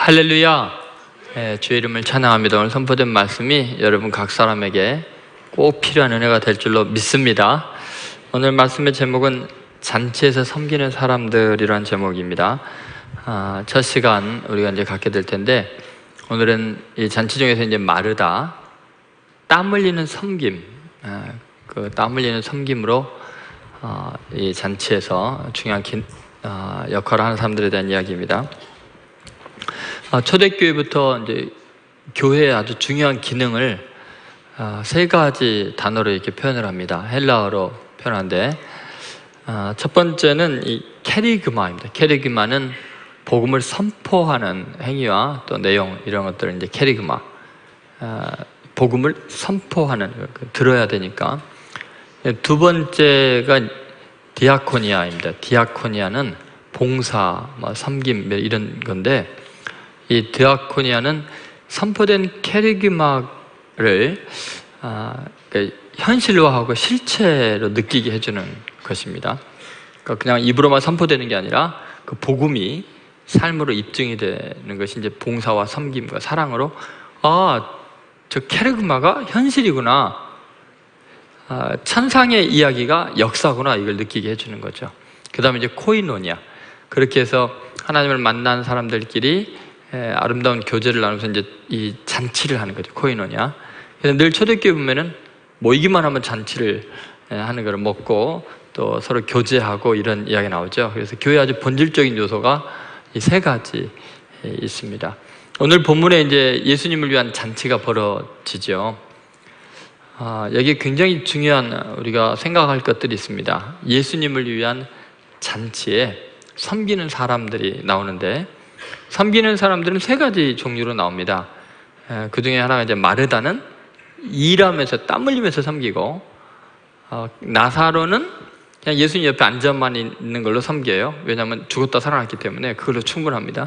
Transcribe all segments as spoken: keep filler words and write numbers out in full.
할렐루야. 예, 주의 이름을 찬양합니다. 오늘 선포된 말씀이 여러분 각 사람에게 꼭 필요한 은혜가 될 줄로 믿습니다. 오늘 말씀의 제목은 잔치에서 섬기는 사람들이라는 제목입니다. 아, 첫 시간 우리가 이제 갖게 될 텐데, 오늘은 이 잔치 중에서 이제 마르다, 땀 흘리는 섬김, 아, 그 땀 흘리는 섬김으로 아, 이 잔치에서 중요한 기, 아, 역할을 하는 사람들에 대한 이야기입니다. 아, 초대교회부터 이제 교회의 아주 중요한 기능을 아, 세 가지 단어로 이렇게 표현을 합니다. 헬라어로 표현하는데, 아, 첫 번째는 이 케리그마입니다. 케리그마는 복음을 선포하는 행위와 또 내용, 이런 것들을 이제 케리그마, 아, 복음을 선포하는, 들어야 되니까. 두 번째가 디아코니아입니다. 디아코니아는 봉사, 뭐 섬김 이런 건데, 이 디아코니아는 선포된 케리그마를 아, 그러니까 현실화하고 실체로 느끼게 해주는 것입니다. 그러니까 그냥 입으로만 선포되는 게 아니라 그 복음이 삶으로 입증이 되는 것이 이제 봉사와 섬김과 사랑으로, 아, 저 케리그마가 현실이구나, 아, 천상의 이야기가 역사구나, 이걸 느끼게 해주는 거죠. 그 다음에 이제 코이노니아, 그렇게 해서 하나님을 만난 사람들끼리 아름다운 교제를 나누면서 이제 이 잔치를 하는 거죠. 코이노니아. 그래서 늘 초대교회 보면은 모이기만 하면 잔치를 하는 걸 먹고 또 서로 교제하고 이런 이야기 나오죠. 그래서 교회 아주 본질적인 요소가 이 세 가지 있습니다. 오늘 본문에 이제 예수님을 위한 잔치가 벌어지죠. 아, 여기 굉장히 중요한 우리가 생각할 것들이 있습니다. 예수님을 위한 잔치에 섬기는 사람들이 나오는데, 섬기는 사람들은 세 가지 종류로 나옵니다. 그 중에 하나가 이제 마르다는 일하면서 땀 흘리면서 섬기고, 어, 나사로는 그냥 예수님 옆에 앉아만 있는 걸로 섬겨요. 왜냐하면 죽었다 살아났기 때문에 그걸로 충분합니다.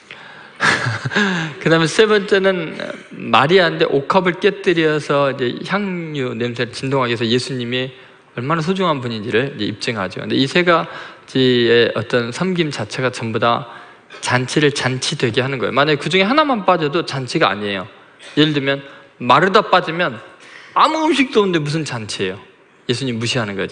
그 다음에 세 번째는 마리아인데, 옥합을 깨뜨려서 이제 향유 냄새를 진동하게 해서 예수님이 얼마나 소중한 분인지를 이제 입증하죠. 근데 이 세 가지의 어떤 섬김 자체가 전부 다 잔치를 잔치되게 하는 거예요. 만약에 그 중에 하나만 빠져도 잔치가 아니에요. 예를 들면 마르다 빠지면 아무 음식도 없는데 무슨 잔치예요? 예수님 무시하는 거지.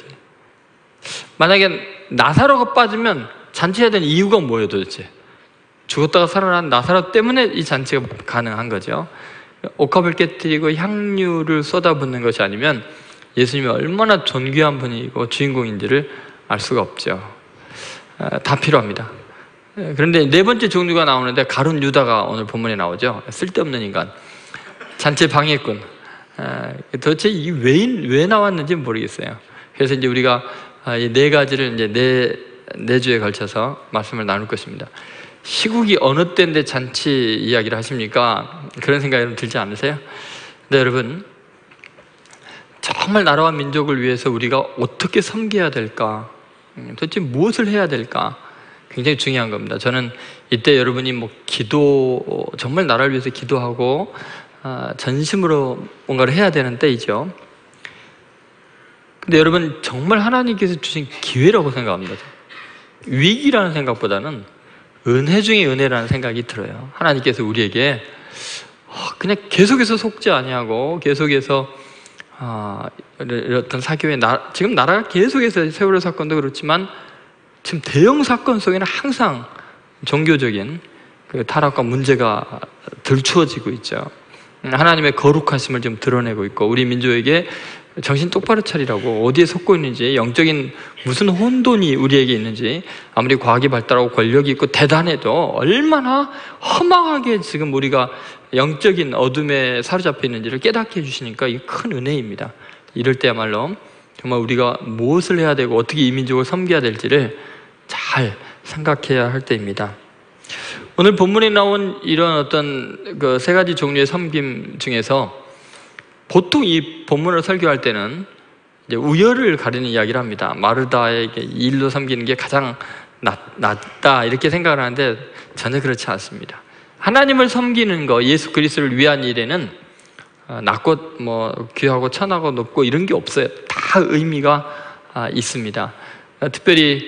만약에 나사로가 빠지면 잔치해야 되는 이유가 뭐예요 도대체? 죽었다가 살아난 나사로 때문에 이 잔치가 가능한 거죠. 옥합을 깨뜨리고 향유를 쏟아붓는 것이 아니면 예수님이 얼마나 존귀한 분이고 주인공인지를 알 수가 없죠. 다 필요합니다. 그런데 네 번째 종류가 나오는데, 가룟 유다가 오늘 본문에 나오죠. 쓸데없는 인간, 잔치 방해꾼. 도대체 이 왜, 왜 나왔는지 모르겠어요. 그래서 이제 우리가 이 네 가지를 이제 네, 네 주에 걸쳐서 말씀을 나눌 것입니다. 시국이 어느 때인데 잔치 이야기를 하십니까? 그런 생각이 여러분 들지 않으세요? 네, 여러분, 정말 나라와 민족을 위해서 우리가 어떻게 섬겨야 될까? 도대체 무엇을 해야 될까? 굉장히 중요한 겁니다. 저는 이때 여러분이 뭐 기도, 정말 나라를 위해서 기도하고 아, 전심으로 뭔가를 해야 되는 때이죠. 근데 여러분, 정말 하나님께서 주신 기회라고 생각합니다. 위기라는 생각보다는 은혜 중에 은혜라는 생각이 들어요. 하나님께서 우리에게 그냥 계속해서 속지 아니하고 계속해서 아, 어떤 사교의 나, 지금 나라가 계속해서 세월호 사건도 그렇지만 지금 대형 사건 속에는 항상 종교적인 그 타락과 문제가 들추어지고 있죠. 하나님의 거룩하심을 좀 드러내고 있고, 우리 민족에게 정신 똑바로 차리라고, 어디에 속고 있는지, 영적인 무슨 혼돈이 우리에게 있는지, 아무리 과학이 발달하고 권력이 있고 대단해도 얼마나 허망하게 지금 우리가 영적인 어둠에 사로잡혀 있는지를 깨닫게 해주시니까 이게 큰 은혜입니다. 이럴 때야말로 정말 우리가 무엇을 해야 되고 어떻게 이 민족을 섬겨야 될지를 잘 생각해야 할 때입니다. 오늘 본문에 나온 이런 어떤 그 세 가지 종류의 섬김 중에서 보통 이 본문을 설교할 때는 이제 우열을 가리는 이야기를 합니다. 마르다에게 일로 섬기는 게 가장 낫, 낫다 이렇게 생각을 하는데 전혀 그렇지 않습니다. 하나님을 섬기는 거, 예수 그리스도를 위한 일에는 낮고 뭐 귀하고 천하고 높고 이런 게 없어요. 다 의미가 있습니다. 특별히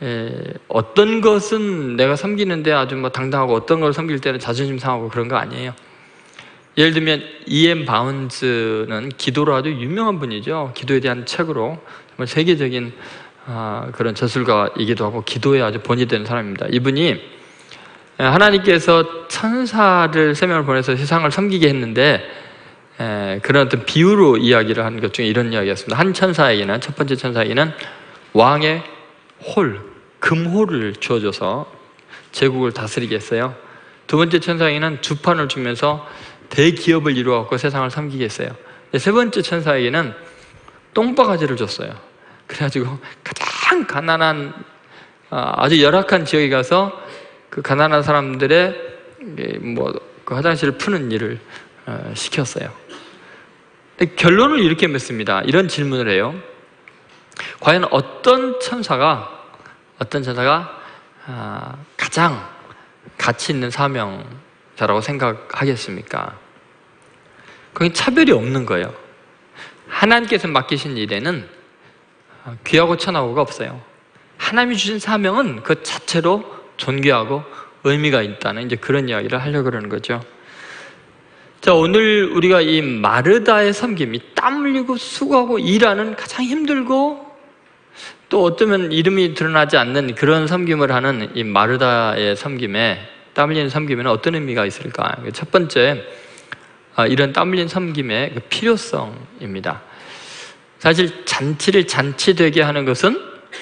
에, 어떤 것은 내가 섬기는데 아주 뭐 당당하고 어떤 걸 섬길 때는 자존심 상하고 그런 거 아니에요. 예를 들면 이엠 바운즈는 기도로 아주 유명한 분이죠. 기도에 대한 책으로 정말 세계적인 아, 그런 저술가이기도 하고 기도에 아주 본이 되는 사람입니다. 이분이 하나님께서 천사를 세 명을 보내서 세상을 섬기게 했는데 에, 그런 어떤 비유로 이야기를 한 것 중에 이런 이야기였습니다. 한 천사에게는, 첫 번째 천사에게는 왕의 홀, 금홀을 주어줘서 제국을 다스리게 했어요. 두 번째 천사에게는 주판을 주면서 대기업을 이루어갖고 세상을 섬기게 했어요. 세 번째 천사에게는 똥바가지를 줬어요. 그래가지고 가장 가난한 아주 열악한 지역에 가서 그 가난한 사람들의 뭐 그 화장실을 푸는 일을 시켰어요. 결론을 이렇게 맺습니다. 이런 질문을 해요. 과연 어떤 천사가 어떤 천사가 가장 가치 있는 사명자라고 생각하겠습니까? 거기 차별이 없는 거예요. 하나님께서 맡기신 일에는 귀하고 천하고가 없어요. 하나님이 주신 사명은 그 자체로 존귀하고 의미가 있다는 이제 그런 이야기를 하려고 그러는 거죠. 자, 오늘 우리가 이 마르다의 섬김, 이 땀 흘리고 수고하고 일하는 가장 힘들고 또 어쩌면 이름이 드러나지 않는 그런 섬김을 하는 이 마르다의 섬김에, 땀 흘리는 섬김에는 어떤 의미가 있을까? 첫 번째, 이런 땀 흘리는 섬김의 필요성입니다. 사실 잔치를 잔치되게 하는 것은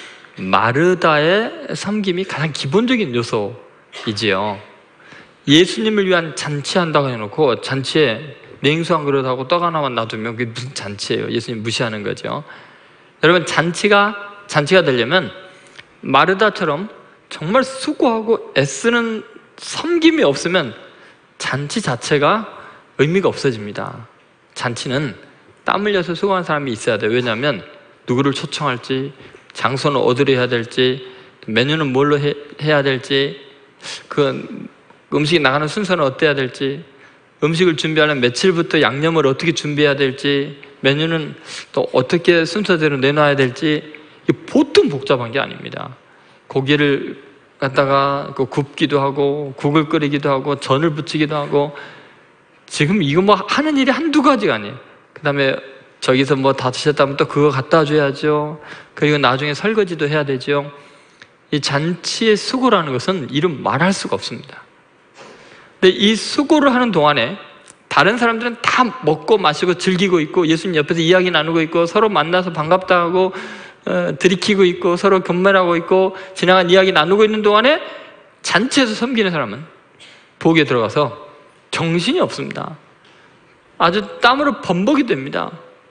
마르다의 섬김이 가장 기본적인 요소이지요. 예수님을 위한 잔치한다고 해놓고 잔치에 냉수 한 그릇하고 떡 하나만 놔두면 그게 무슨 잔치예요? 예수님 무시하는 거죠. 여러분, 잔치가 잔치가 되려면 마르다처럼 정말 수고하고 애쓰는 섬김이 없으면 잔치 자체가 의미가 없어집니다. 잔치는 땀 흘려서 수고하는 사람이 있어야 돼요. 왜냐하면 누구를 초청할지, 장소는 어디로 해야 될지, 메뉴는 뭘로 해, 해야 될지, 그 음식이 나가는 순서는 어때야 될지, 음식을 준비하려면 며칠부터 양념을 어떻게 준비해야 될지, 메뉴는 또 어떻게 순서대로 내놔야 될지, 이게 보통 복잡한 게 아닙니다. 고기를 갖다가 굽기도 하고 국을 끓이기도 하고 전을 부치기도 하고, 지금 이거 뭐 하는 일이 한두 가지가 아니에요. 그 다음에 저기서 뭐 다 드셨다면 또 그거 갖다 줘야죠. 그리고 나중에 설거지도 해야 되죠. 이 잔치의 수고라는 것은 이름 말할 수가 없습니다. 근데 이 수고를 하는 동안에 다른 사람들은 다 먹고 마시고 즐기고 있고 예수님 옆에서 이야기 나누고 있고 서로 만나서 반갑다 하고 어, 들이키고 있고 서로 견멸하고 있고 지나간 이야기 나누고 있는 동안에 잔치에서 섬기는 사람은 부엌에 들어가서 정신이 없습니다. 아주 땀으로 범벅이 됩니다.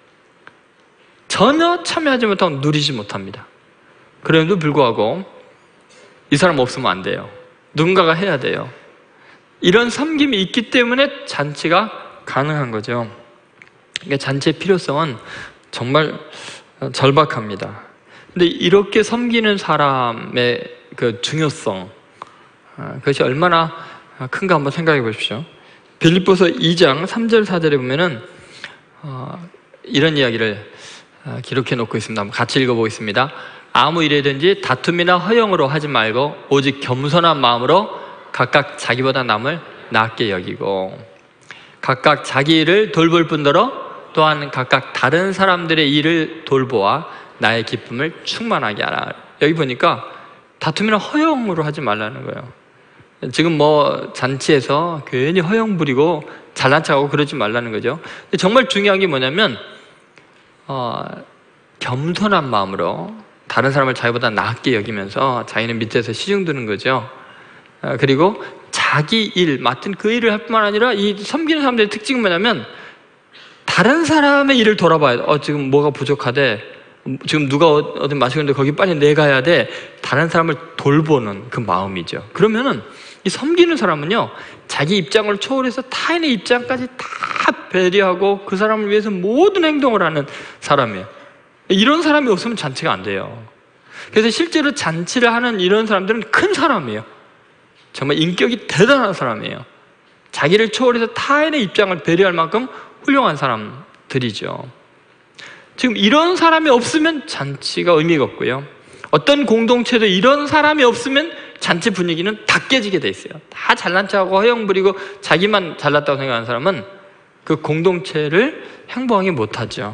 전혀 참여하지 못하고 누리지 못합니다. 그럼에도 불구하고 이 사람 없으면 안 돼요. 누군가가 해야 돼요. 이런 섬김이 있기 때문에 잔치가 가능한 거죠. 그러니까 잔치의 필요성은 정말 절박합니다. 근데 이렇게 섬기는 사람의 그 중요성, 그것이 얼마나 큰가 한번 생각해 보십시오. 빌립보서 이 장 삼 절 사 절에 보면은 어, 이런 이야기를 어, 기록해 놓고 있습니다. 한번 같이 읽어보겠습니다. 아무 일이든지 다툼이나 허영으로 하지 말고 오직 겸손한 마음으로 각각 자기보다 남을 낫게 여기고, 각각 자기 일을 돌볼 뿐더러 또한 각각 다른 사람들의 일을 돌보아 나의 기쁨을 충만하게 하라. 여기 보니까 다툼이나 허영으로 하지 말라는 거예요. 지금 뭐 잔치에서 괜히 허영 부리고 잘난 척하고 그러지 말라는 거죠. 근데 정말 중요한 게 뭐냐면 어, 겸손한 마음으로 다른 사람을 자기보다 낫게 여기면서 자기는 밑에서 시중 드는 거죠. 어, 그리고 자기 일, 맡은 그 일을 할 뿐만 아니라 이 섬기는 사람들의 특징은 뭐냐면 다른 사람의 일을 돌아봐야 돼. 어, 지금 뭐가 부족하대. 지금 누가 어디 마시고 있는데 거기 빨리 내가야 돼. 다른 사람을 돌보는 그 마음이죠. 그러면은 이 섬기는 사람은요, 자기 입장을 초월해서 타인의 입장까지 다 배려하고 그 사람을 위해서 모든 행동을 하는 사람이에요. 이런 사람이 없으면 잔치가 안 돼요. 그래서 실제로 잔치를 하는 이런 사람들은 큰 사람이에요. 정말 인격이 대단한 사람이에요. 자기를 초월해서 타인의 입장을 배려할 만큼 훌륭한 사람들이죠. 지금 이런 사람이 없으면 잔치가 의미가 없고요. 어떤 공동체도 이런 사람이 없으면 잔치 분위기는 다 깨지게 돼 있어요. 다 잘난 척하고 허영 부리고 자기만 잘났다고 생각하는 사람은 그 공동체를 행복하게 못하죠.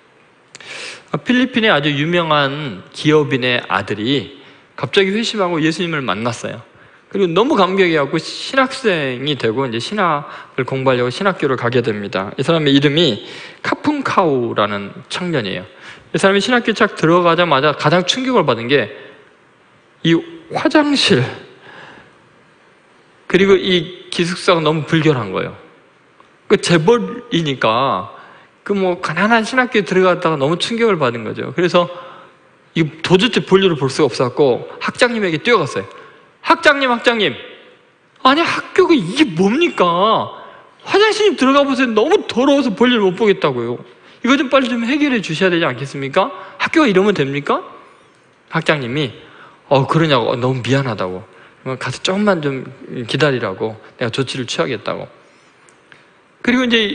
필리핀의 아주 유명한 기업인의 아들이 갑자기 회심하고 예수님을 만났어요. 그리고 너무 감격해갖고 신학생이 되고 이제 신학을 공부하려고 신학교를 가게 됩니다. 이 사람의 이름이 카푼카우라는 청년이에요. 이 사람이 신학교 딱 들어가자마자 가장 충격을 받은 게 이 화장실 그리고 이 기숙사가 너무 불결한 거예요. 그 재벌이니까 그 뭐 가난한 신학교에 들어갔다가 너무 충격을 받은 거죠. 그래서 이 도저히 볼일을 볼 수가 없었고 학장님에게 뛰어갔어요. 학장님, 학장님, 아니 학교가 이게 뭡니까? 화장실 들어가 보세요. 너무 더러워서 볼일 못 보겠다고요. 이거 좀 빨리 좀 해결해 주셔야 되지 않겠습니까? 학교가 이러면 됩니까? 학장님이 어 그러냐고 어, 너무 미안하다고 가서 조금만 좀 기다리라고 내가 조치를 취하겠다고. 그리고 이제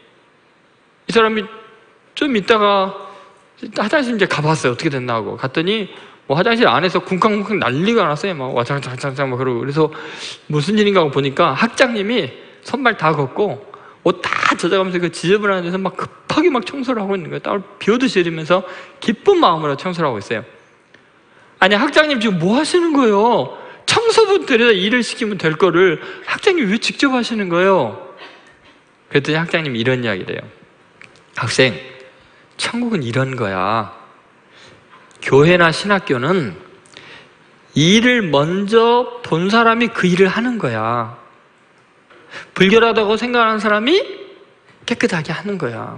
이 사람이 좀 있다가 화장실 이제 가봤어요. 어떻게 됐나 하고 갔더니 뭐 화장실 안에서 쿵쾅쿵쾅 난리가 났어요. 막 와장장장장 막 그러고. 그래서 무슨 일인가 하고 보니까 학장님이 손발 다 걷고 옷 다 젖어가면서 그 지저분한 데서 막 급하게 막 청소를 하고 있는 거예요. 땀을 비오듯이 흘리면서 기쁜 마음으로 청소를 하고 있어요. 아니 학장님 지금 뭐 하시는 거예요? 청소부 데려다 일을 시키면 될 거를 학장님 왜 직접 하시는 거예요? 그랬더니 학장님이 이런 이야기를 해요. 학생, 천국은 이런 거야. 교회나 신학교는 일을 먼저 본 사람이 그 일을 하는 거야. 불결하다고 생각하는 사람이 깨끗하게 하는 거야.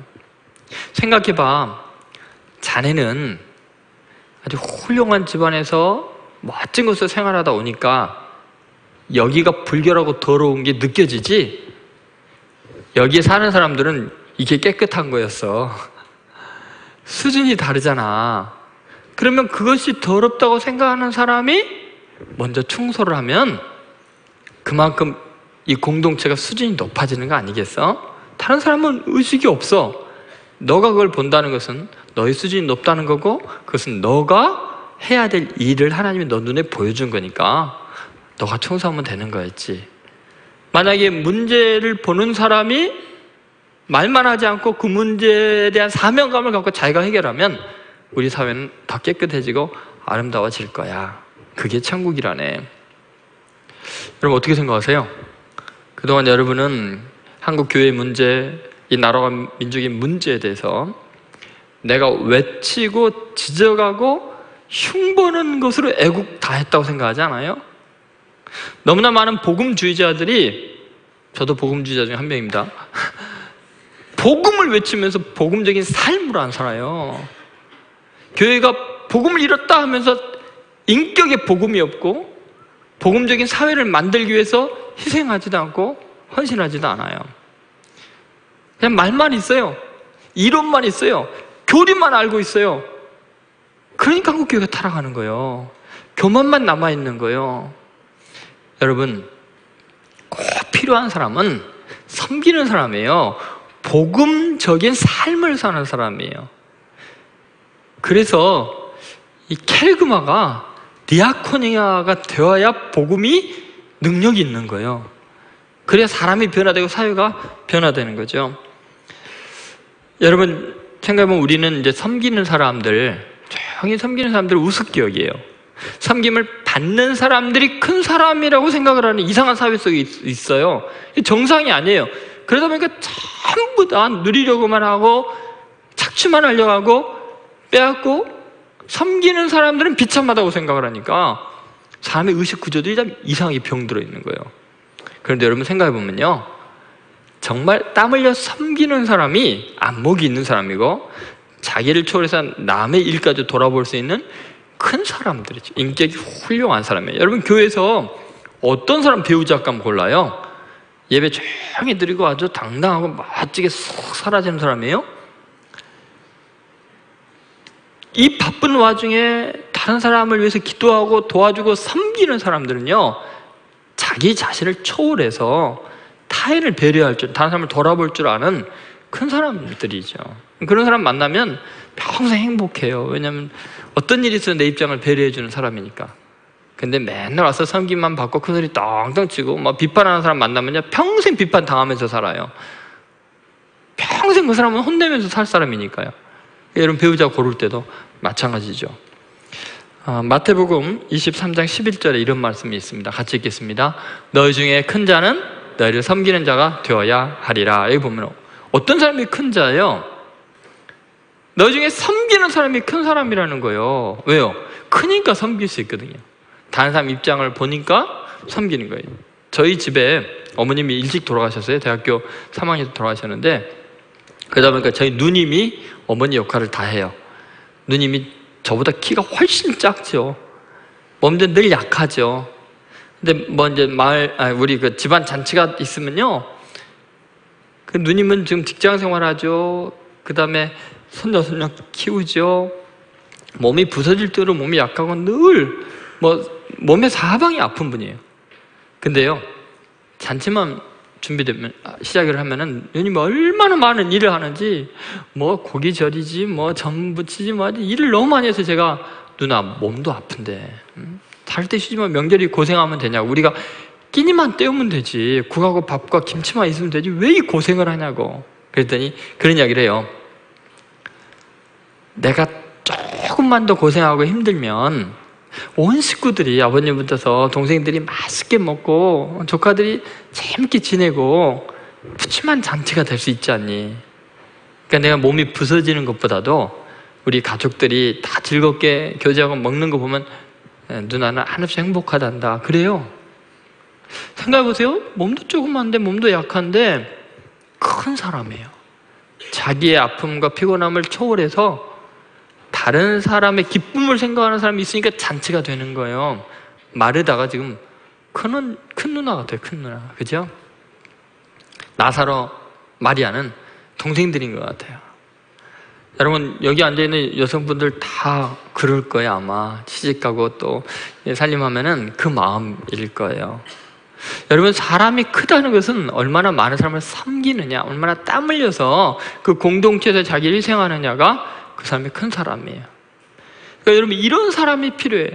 생각해봐. 자네는 아주 훌륭한 집안에서 멋진 곳에서 생활하다 오니까 여기가 불결하고 더러운 게 느껴지지? 여기에 사는 사람들은 이게 깨끗한 거였어. 수준이 다르잖아. 그러면 그것이 더럽다고 생각하는 사람이 먼저 청소를 하면 그만큼 이 공동체가 수준이 높아지는 거 아니겠어? 다른 사람은 의식이 없어. 너가 그걸 본다는 것은 너의 수준이 높다는 거고 그것은 너가 해야 될 일을 하나님이 너 눈에 보여준 거니까 너가 청소하면 되는 거였지. 만약에 문제를 보는 사람이 말만 하지 않고 그 문제에 대한 사명감을 갖고 자기가 해결하면 우리 사회는 더 깨끗해지고 아름다워질 거야. 그게 천국이라네. 여러분 어떻게 생각하세요? 그동안 여러분은 한국 교회의 문제, 이 나라와 민족의 문제에 대해서 내가 외치고 지적하고 흉보는 것으로 애국 다 했다고 생각하지 않아요? 너무나 많은 복음주의자들이, 저도 복음주의자 중에 한 명입니다. 복음을 외치면서 복음적인 삶으로 안 살아요. 교회가 복음을 잃었다 하면서 인격의 복음이 없고 복음적인 사회를 만들기 위해서 희생하지도 않고 헌신하지도 않아요. 그냥 말만 있어요. 이론만 있어요. 교리만 알고 있어요. 그러니까 한국 교회가 타락하는 거예요. 교만만 남아있는 거예요. 여러분, 꼭 필요한 사람은 섬기는 사람이에요. 복음적인 삶을 사는 사람이에요. 그래서 이 케르그마가 디아코니아가 되어야 복음이 능력이 있는 거예요. 그래야 사람이 변화되고 사회가 변화되는 거죠. 여러분 생각해보면 우리는 이제 섬기는 사람들, 조용히 섬기는 사람들 우습게 여기에요. 섬김을 받는 사람들이 큰 사람이라고 생각을 하는 이상한 사회 속에 있어요. 정상이 아니에요. 그러다 보니까 전부 다 누리려고만 하고 착취만 하려고 하고 빼앗고, 섬기는 사람들은 비참하다고 생각을 하니까 사람의 의식 구조들이 다 이상하게 병들어 있는 거예요. 그런데 여러분 생각해보면요, 정말 땀 흘려 섬기는 사람이 안목이 있는 사람이고 자기를 초월해서 남의 일까지 돌아볼 수 있는 큰 사람들이죠. 인격이 훌륭한 사람이에요. 여러분 교회에서 어떤 사람 배우자 한번 골라요? 예배 조용히 드리고 아주 당당하고 멋지게 쏙 사라지는 사람이에요? 이 바쁜 와중에 다른 사람을 위해서 기도하고 도와주고 섬기는 사람들은요, 자기 자신을 초월해서 타인을 배려할 줄, 다른 사람을 돌아볼 줄 아는 큰 사람들이죠. 그런 사람 만나면 평생 행복해요. 왜냐하면 어떤 일이 있어도 내 입장을 배려해주는 사람이니까. 근데 맨날 와서 섬김만 받고 큰소리 떵떵 치고 막 비판하는 사람 만나면요 평생 비판 당하면서 살아요. 평생 그 사람은 혼내면서 살 사람이니까요. 여러분 배우자 고를 때도 마찬가지죠. 어, 마태복음 이십삼 장 십일 절에 이런 말씀이 있습니다. 같이 읽겠습니다. 너희 중에 큰 자는 너희를 섬기는 자가 되어야 하리라. 여기 보면 어떤 사람이 큰 자예요? 너희 중에 섬기는 사람이 큰 사람이라는 거예요. 왜요? 크니까 섬길 수 있거든요. 다른 사람 입장을 보니까 섬기는 거예요. 저희 집에 어머님이 일찍 돌아가셨어요. 대학교 삼 학년 때 돌아가셨는데 그러다 보니까 저희 누님이 어머니 역할을 다 해요. 누님이 저보다 키가 훨씬 작죠. 몸도 늘 약하죠. 근데 뭐 이제 마을, 아, 우리 그 집안 잔치가 있으면요. 그 누님은 지금 직장 생활하죠. 그 다음에 손자, 손녀 키우죠. 몸이 부서질 대로 몸이 약하고 늘 뭐 몸의 사방이 아픈 분이에요. 근데요, 잔치만 준비되면, 시작을 하면은 누님이 얼마나 많은 일을 하는지, 뭐 고기 절이지, 뭐 전 부치지, 뭐 일을 너무 많이 해서 제가 누나 몸도 아픈데, 음? 살 때 쉬지만 명절이 고생하면 되냐고. 우리가 끼니만 때우면 되지. 국하고 밥과 김치만 있으면 되지. 왜 이 고생을 하냐고. 그랬더니 그런 이야기를 해요. 내가 조금만 더 고생하고 힘들면 온 식구들이 아버님부터서 동생들이 맛있게 먹고 조카들이 재밌게 지내고 푸짐한 잔치가 될 수 있지 않니? 그러니까 내가 몸이 부서지는 것보다도 우리 가족들이 다 즐겁게 교제하고 먹는 거 보면 누나는 한없이 행복하단다. 그래요. 생각해보세요. 몸도 조그만데 몸도 약한데 큰 사람이에요. 자기의 아픔과 피곤함을 초월해서 다른 사람의 기쁨을 생각하는 사람이 있으니까 잔치가 되는 거예요. 마르다가 지금 큰, 큰 누나 같아요. 큰 누나. 그죠? 나사로, 마리아는 동생들인 것 같아요. 여러분 여기 앉아있는 여성분들 다 그럴 거예요. 아마 시집가고 또 살림하면은 그 마음일 거예요. 여러분 사람이 크다는 것은 얼마나 많은 사람을 섬기느냐, 얼마나 땀 흘려서 그 공동체에서 자기를 희생하느냐가 그 사람이 큰 사람이에요. 그러니까 여러분 이런 사람이 필요해요.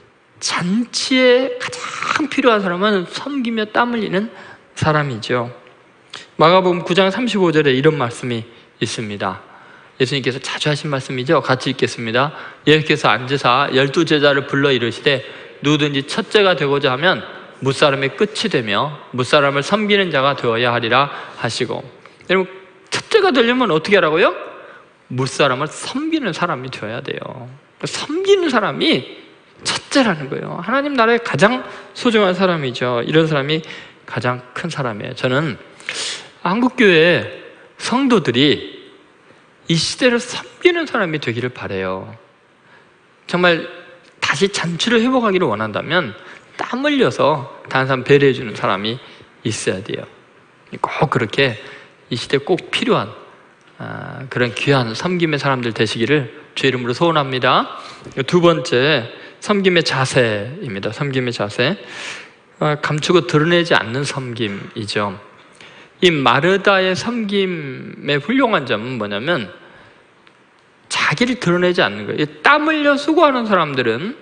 잔치에 가장 필요한 사람은 섬기며 땀 흘리는 사람이죠. 마가복음 구 장 삼십오 절에 이런 말씀이 있습니다. 예수님께서 자주 하신 말씀이죠. 같이 읽겠습니다. 예수께서 앉으사 열두 제자를 불러 이르시되 누구든지 첫째가 되고자 하면 무사람의 끝이 되며 무사람을 섬기는 자가 되어야 하리라 하시고, 여러분 첫째가 되려면 어떻게 하라고요? 무사람을 섬기는 사람이 되어야 돼요. 섬기는 사람이 첫째라는 거예요. 하나님 나라의 가장 소중한 사람이죠. 이런 사람이 가장 큰 사람이에요. 저는 한국교회 성도들이 이 시대를 섬기는 사람이 되기를 바라요. 정말 다시 잔치를 회복하기를 원한다면 땀 흘려서 다른 사람 배려해주는 사람이 있어야 돼요. 꼭 그렇게 이 시대에 꼭 필요한 아, 그런 귀한 섬김의 사람들 되시기를 주의 이름으로 소원합니다. 두 번째, 섬김의 자세입니다. 섬김의 자세. 아, 감추고 드러내지 않는 섬김이죠. 이 마르다의 섬김의 훌륭한 점은 뭐냐면 자기를 드러내지 않는 거예요. 땀 흘려 수고하는 사람들은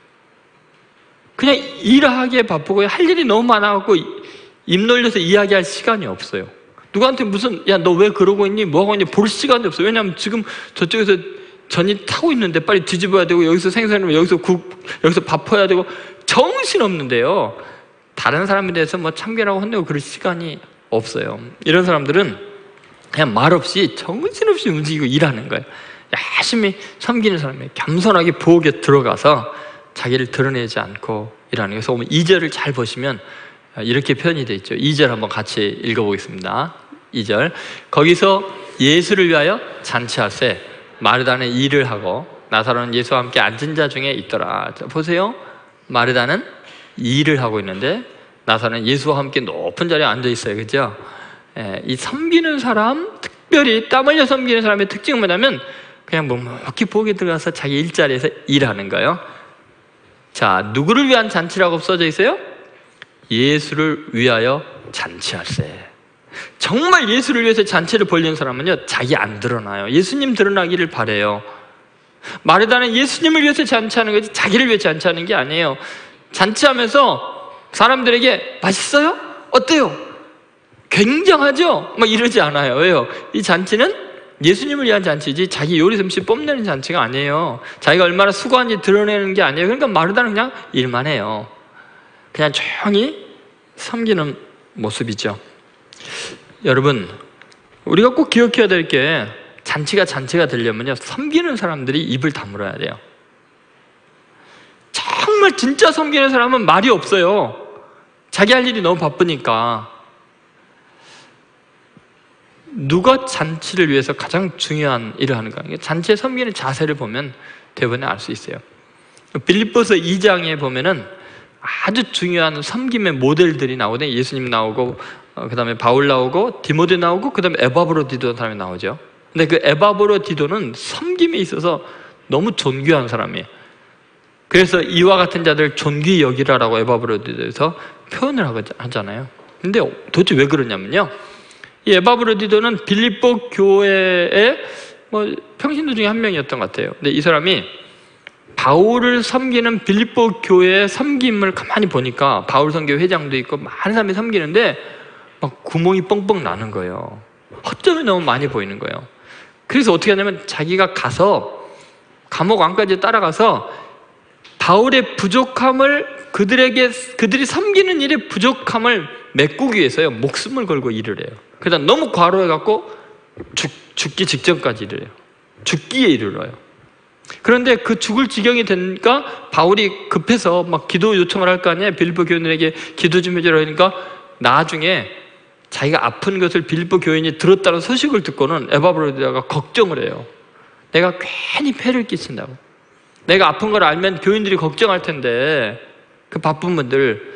그냥 일하기에 바쁘고 할 일이 너무 많아갖고 입 놀려서 이야기할 시간이 없어요. 누구한테 무슨 야 너 왜 그러고 있니? 뭐 하고 있니? 볼 시간이 없어요. 왜냐하면 지금 저쪽에서 전이 타고 있는데 빨리 뒤집어야 되고 여기서 생선을 여기서 국 여기서 밥 퍼야 되고 정신 없는데요. 다른 사람에 대해서 뭐 참견하고 혼내고 그럴 시간이 없어요. 이런 사람들은 그냥 말없이 정신없이 움직이고 일하는 거예요. 열심히 섬기는 사람이에요. 겸손하게 부엌에 들어가서 자기를 드러내지 않고 일하는 거예요. 그래서 이 절을 잘 보시면 이렇게 표현이 되어 있죠. 이 절 한번 같이 읽어보겠습니다. 이 절. 거기서 예수를 위하여 잔치하세 마르다는 일을 하고 나사로는 예수와 함께 앉은 자 중에 있더라. 자, 보세요. 마르다는 일을 하고 있는데 나사로는 예수와 함께 높은 자리에 앉아 있어요. 그죠? 예, 이 섬기는 사람, 특별히 땀 흘려 섬기는 사람의 특징은 뭐냐면 그냥 묵묵히 부엌에 들어가서 자기 일자리에서 일하는 거예요. 자, 누구를 위한 잔치라고 써져 있어요? 예수를 위하여 잔치하세. 정말 예수를 위해서 잔치를 벌리는 사람은요 자기 안 드러나요. 예수님 드러나기를 바래요. 마르다는 예수님을 위해서 잔치하는 거지 자기를 위해 잔치하는 게 아니에요. 잔치하면서 사람들에게 맛있어요? 어때요? 굉장하죠? 막 이러지 않아요. 왜요? 이 잔치는 예수님을 위한 잔치지 자기 요리 솜씨 뽐내는 잔치가 아니에요. 자기가 얼마나 수고한지 드러내는 게 아니에요. 그러니까 마르다는 그냥 일만 해요. 그냥 조용히 섬기는 모습이죠. 여러분, 우리가 꼭 기억해야 될 게 잔치가 잔치가 되려면요, 섬기는 사람들이 입을 다물어야 돼요. 정말 진짜 섬기는 사람은 말이 없어요. 자기 할 일이 너무 바쁘니까. 누가 잔치를 위해서 가장 중요한 일을 하는가? 잔치에 섬기는 자세를 보면 대부분 알 수 있어요. 빌립보서 이 장에 보면은 아주 중요한 섬김의 모델들이 나오거든요. 예수님 나오고, 어, 그 다음에 바울 나오고, 디모데 나오고, 그 다음에 에바브로디도 사람이 나오죠. 근데 그 에바브로디도는 섬김에 있어서 너무 존귀한 사람이에요. 그래서 이와 같은 자들 존귀 여기라라고 에바브로디도에서 표현을 하잖아요. 근데 도대체 왜 그러냐면요, 이 에바브로디도는 빌립보 교회의 뭐 평신도 중에 한 명이었던 것 같아요. 근데 이 사람이 바울을 섬기는 빌립보 교회의 섬김을 가만히 보니까 바울 선교 회장도 있고 많은 사람이 섬기는데 막 구멍이 뻥뻥 나는 거예요. 허점이 너무 많이 보이는 거예요. 그래서 어떻게 하냐면 자기가 가서 감옥 안까지 따라가서 바울의 부족함을 그들에게 그들이 섬기는 일의 부족함을 메꾸기 위해서요 목숨을 걸고 일을 해요. 그러다 너무 과로해갖고 죽, 죽기 직전까지 일을 해요. 죽기에 이르러요. 그런데 그 죽을 지경이 되니까 바울이 급해서 막 기도 요청을 할 거 아니에요. 빌립보 교인들에게 기도 좀 해주라 하니까 나중에 자기가 아픈 것을 빌립보 교인이 들었다는 소식을 듣고는 에바브로디다가 걱정을 해요. 내가 괜히 폐를 끼친다고. 내가 아픈 걸 알면 교인들이 걱정할 텐데 그 바쁜 분들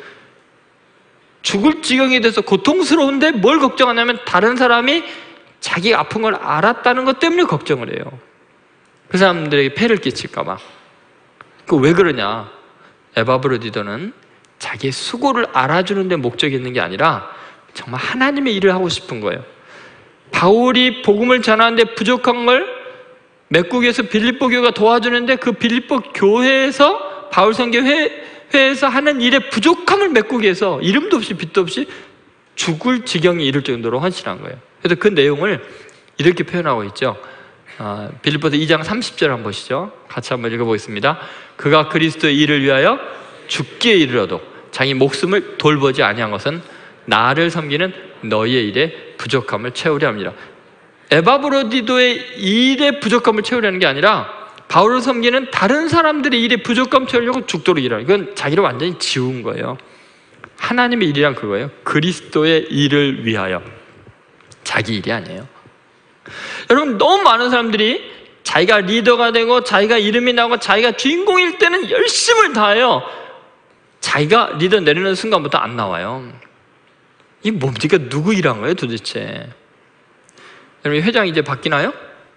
죽을 지경이 돼서 고통스러운데 뭘 걱정하냐면 다른 사람이 자기가 아픈 걸 알았다는 것 때문에 걱정을 해요. 그 사람들에게 폐를 끼칠까 봐. 그 왜 그러냐? 에바브로디도는 자기의 수고를 알아주는 데 목적이 있는 게 아니라 정말 하나님의 일을 하고 싶은 거예요. 바울이 복음을 전하는데 부족한 걸 메꾸기 위해서 빌립보 교회가 도와주는데 그 빌립보 교회에서 바울 선교 회 회에서 하는 일의 부족함을 메꾸기 위해서 이름도 없이 빛도 없이 죽을 지경이 이를 정도로 헌신한 거예요. 그래서 그 내용을 이렇게 표현하고 있죠. 어, 빌립보서 이 장 삼십 절 한번 보시죠. 같이 한번 읽어보겠습니다. 그가 그리스도의 일을 위하여 죽기에 이르러도 자기 목숨을 돌보지 아니한 것은 나를 섬기는 너희의 일에 부족함을 채우려 합니다. 에바브로디도의 일의 부족함을 채우려는 게 아니라 바울을 섬기는 다른 사람들의 일에 부족감 채우려고 죽도록 일하는, 이건 자기를 완전히 지운 거예요. 하나님의 일이란 그거예요. 그리스도의 일을 위하여. 자기 일이 아니에요. 여러분, 너무 많은 사람들이 자기가 리더가 되고 자기가 이름이 나오고 자기가 주인공일 때는 열심을 다해요. 자기가 리더 내리는 순간부터 안 나와요. 이게 뭡니까? 누구 일한 거예요 도대체? 여러분, 회장 이제 바뀌나요?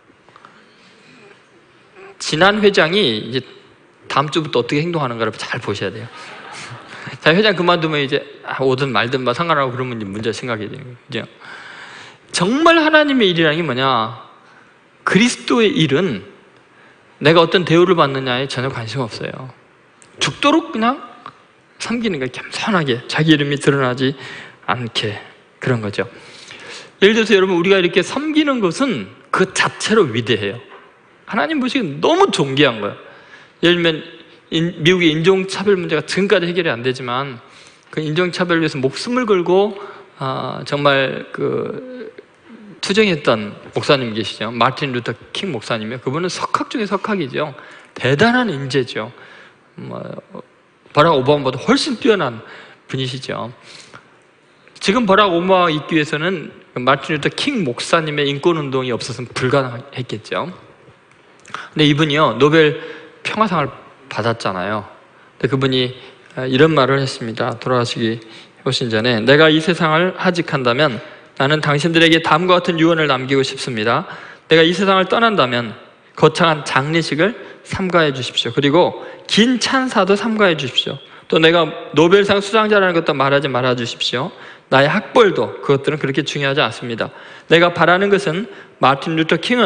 지난 회장이 이제 다음 주부터 어떻게 행동하는가를 잘 보셔야 돼요. 자, 회장 그만두면 이제 오든 말든 뭐 상관하고 그러면 이제 문제 생각이 되는 거죠. 정말 하나님의 일이라는 게 뭐냐? 그리스도의 일은 내가 어떤 대우를 받느냐에 전혀 관심 없어요. 죽도록 그냥 섬기는 거예요. 겸손하게 자기 이름이 드러나지 않게 그런 거죠. 예를 들어서 여러분, 우리가 이렇게 섬기는 것은 그 자체로 위대해요. 하나님 보시기엔 너무 존귀한 거예요. 예를 들면 인, 미국의 인종차별 문제가 지금까지 해결이 안 되지만 그 인종차별을 위해서 목숨을 걸고 아, 정말 그 투쟁했던 목사님 계시죠. 마틴 루터 킹 목사님이요. 그분은 석학 중에 석학이죠. 대단한 인재죠. 뭐, 버락 오바마보다 훨씬 뛰어난 분이시죠. 지금 버락 오바마가 있기 위해서는 마틴 루터 킹 목사님의 인권운동이 없었으면 불가능했겠죠. 근데 이분이요 노벨 평화상을 받았잖아요. 근데 그분이 이런 말을 했습니다. 돌아가시기 훨씬 전에, 내가 이 세상을 하직한다면 나는 당신들에게 다음과 같은 유언을 남기고 싶습니다. 내가 이 세상을 떠난다면 거창한 장례식을 삼가해 주십시오. 그리고 긴 찬사도 삼가해 주십시오. 또 내가 노벨상 수상자라는 것도 말하지 말아 주십시오. 나의 학벌도, 그것들은 그렇게 중요하지 않습니다. 내가 바라는 것은 마틴 루터 킹은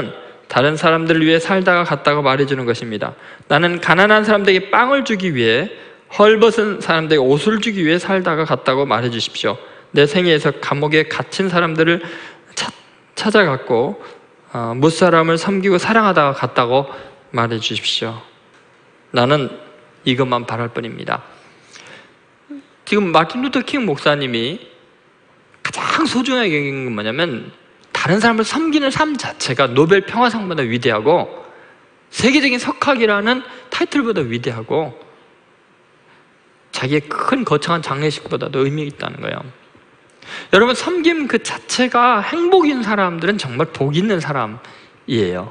다른 사람들을 위해 살다가 갔다고 말해주는 것입니다. 나는 가난한 사람들에게 빵을 주기 위해, 헐벗은 사람들에게 옷을 주기 위해 살다가 갔다고 말해주십시오. 내 생애에서 감옥에 갇힌 사람들을 차, 찾아갔고 어, 무사람을 섬기고 사랑하다가 갔다고 말해주십시오. 나는 이것만 바랄 뿐입니다. 지금 마틴 루터 킹 목사님이 가장 소중하게 여긴 건 뭐냐면, 다른 사람을 섬기는 삶 자체가 노벨 평화상보다 위대하고 세계적인 석학이라는 타이틀보다 위대하고 자기의 큰 거창한 장례식보다도 의미 있다는 거예요. 여러분, 섬김 그 자체가 행복인 사람들은 정말 복 있는 사람이에요.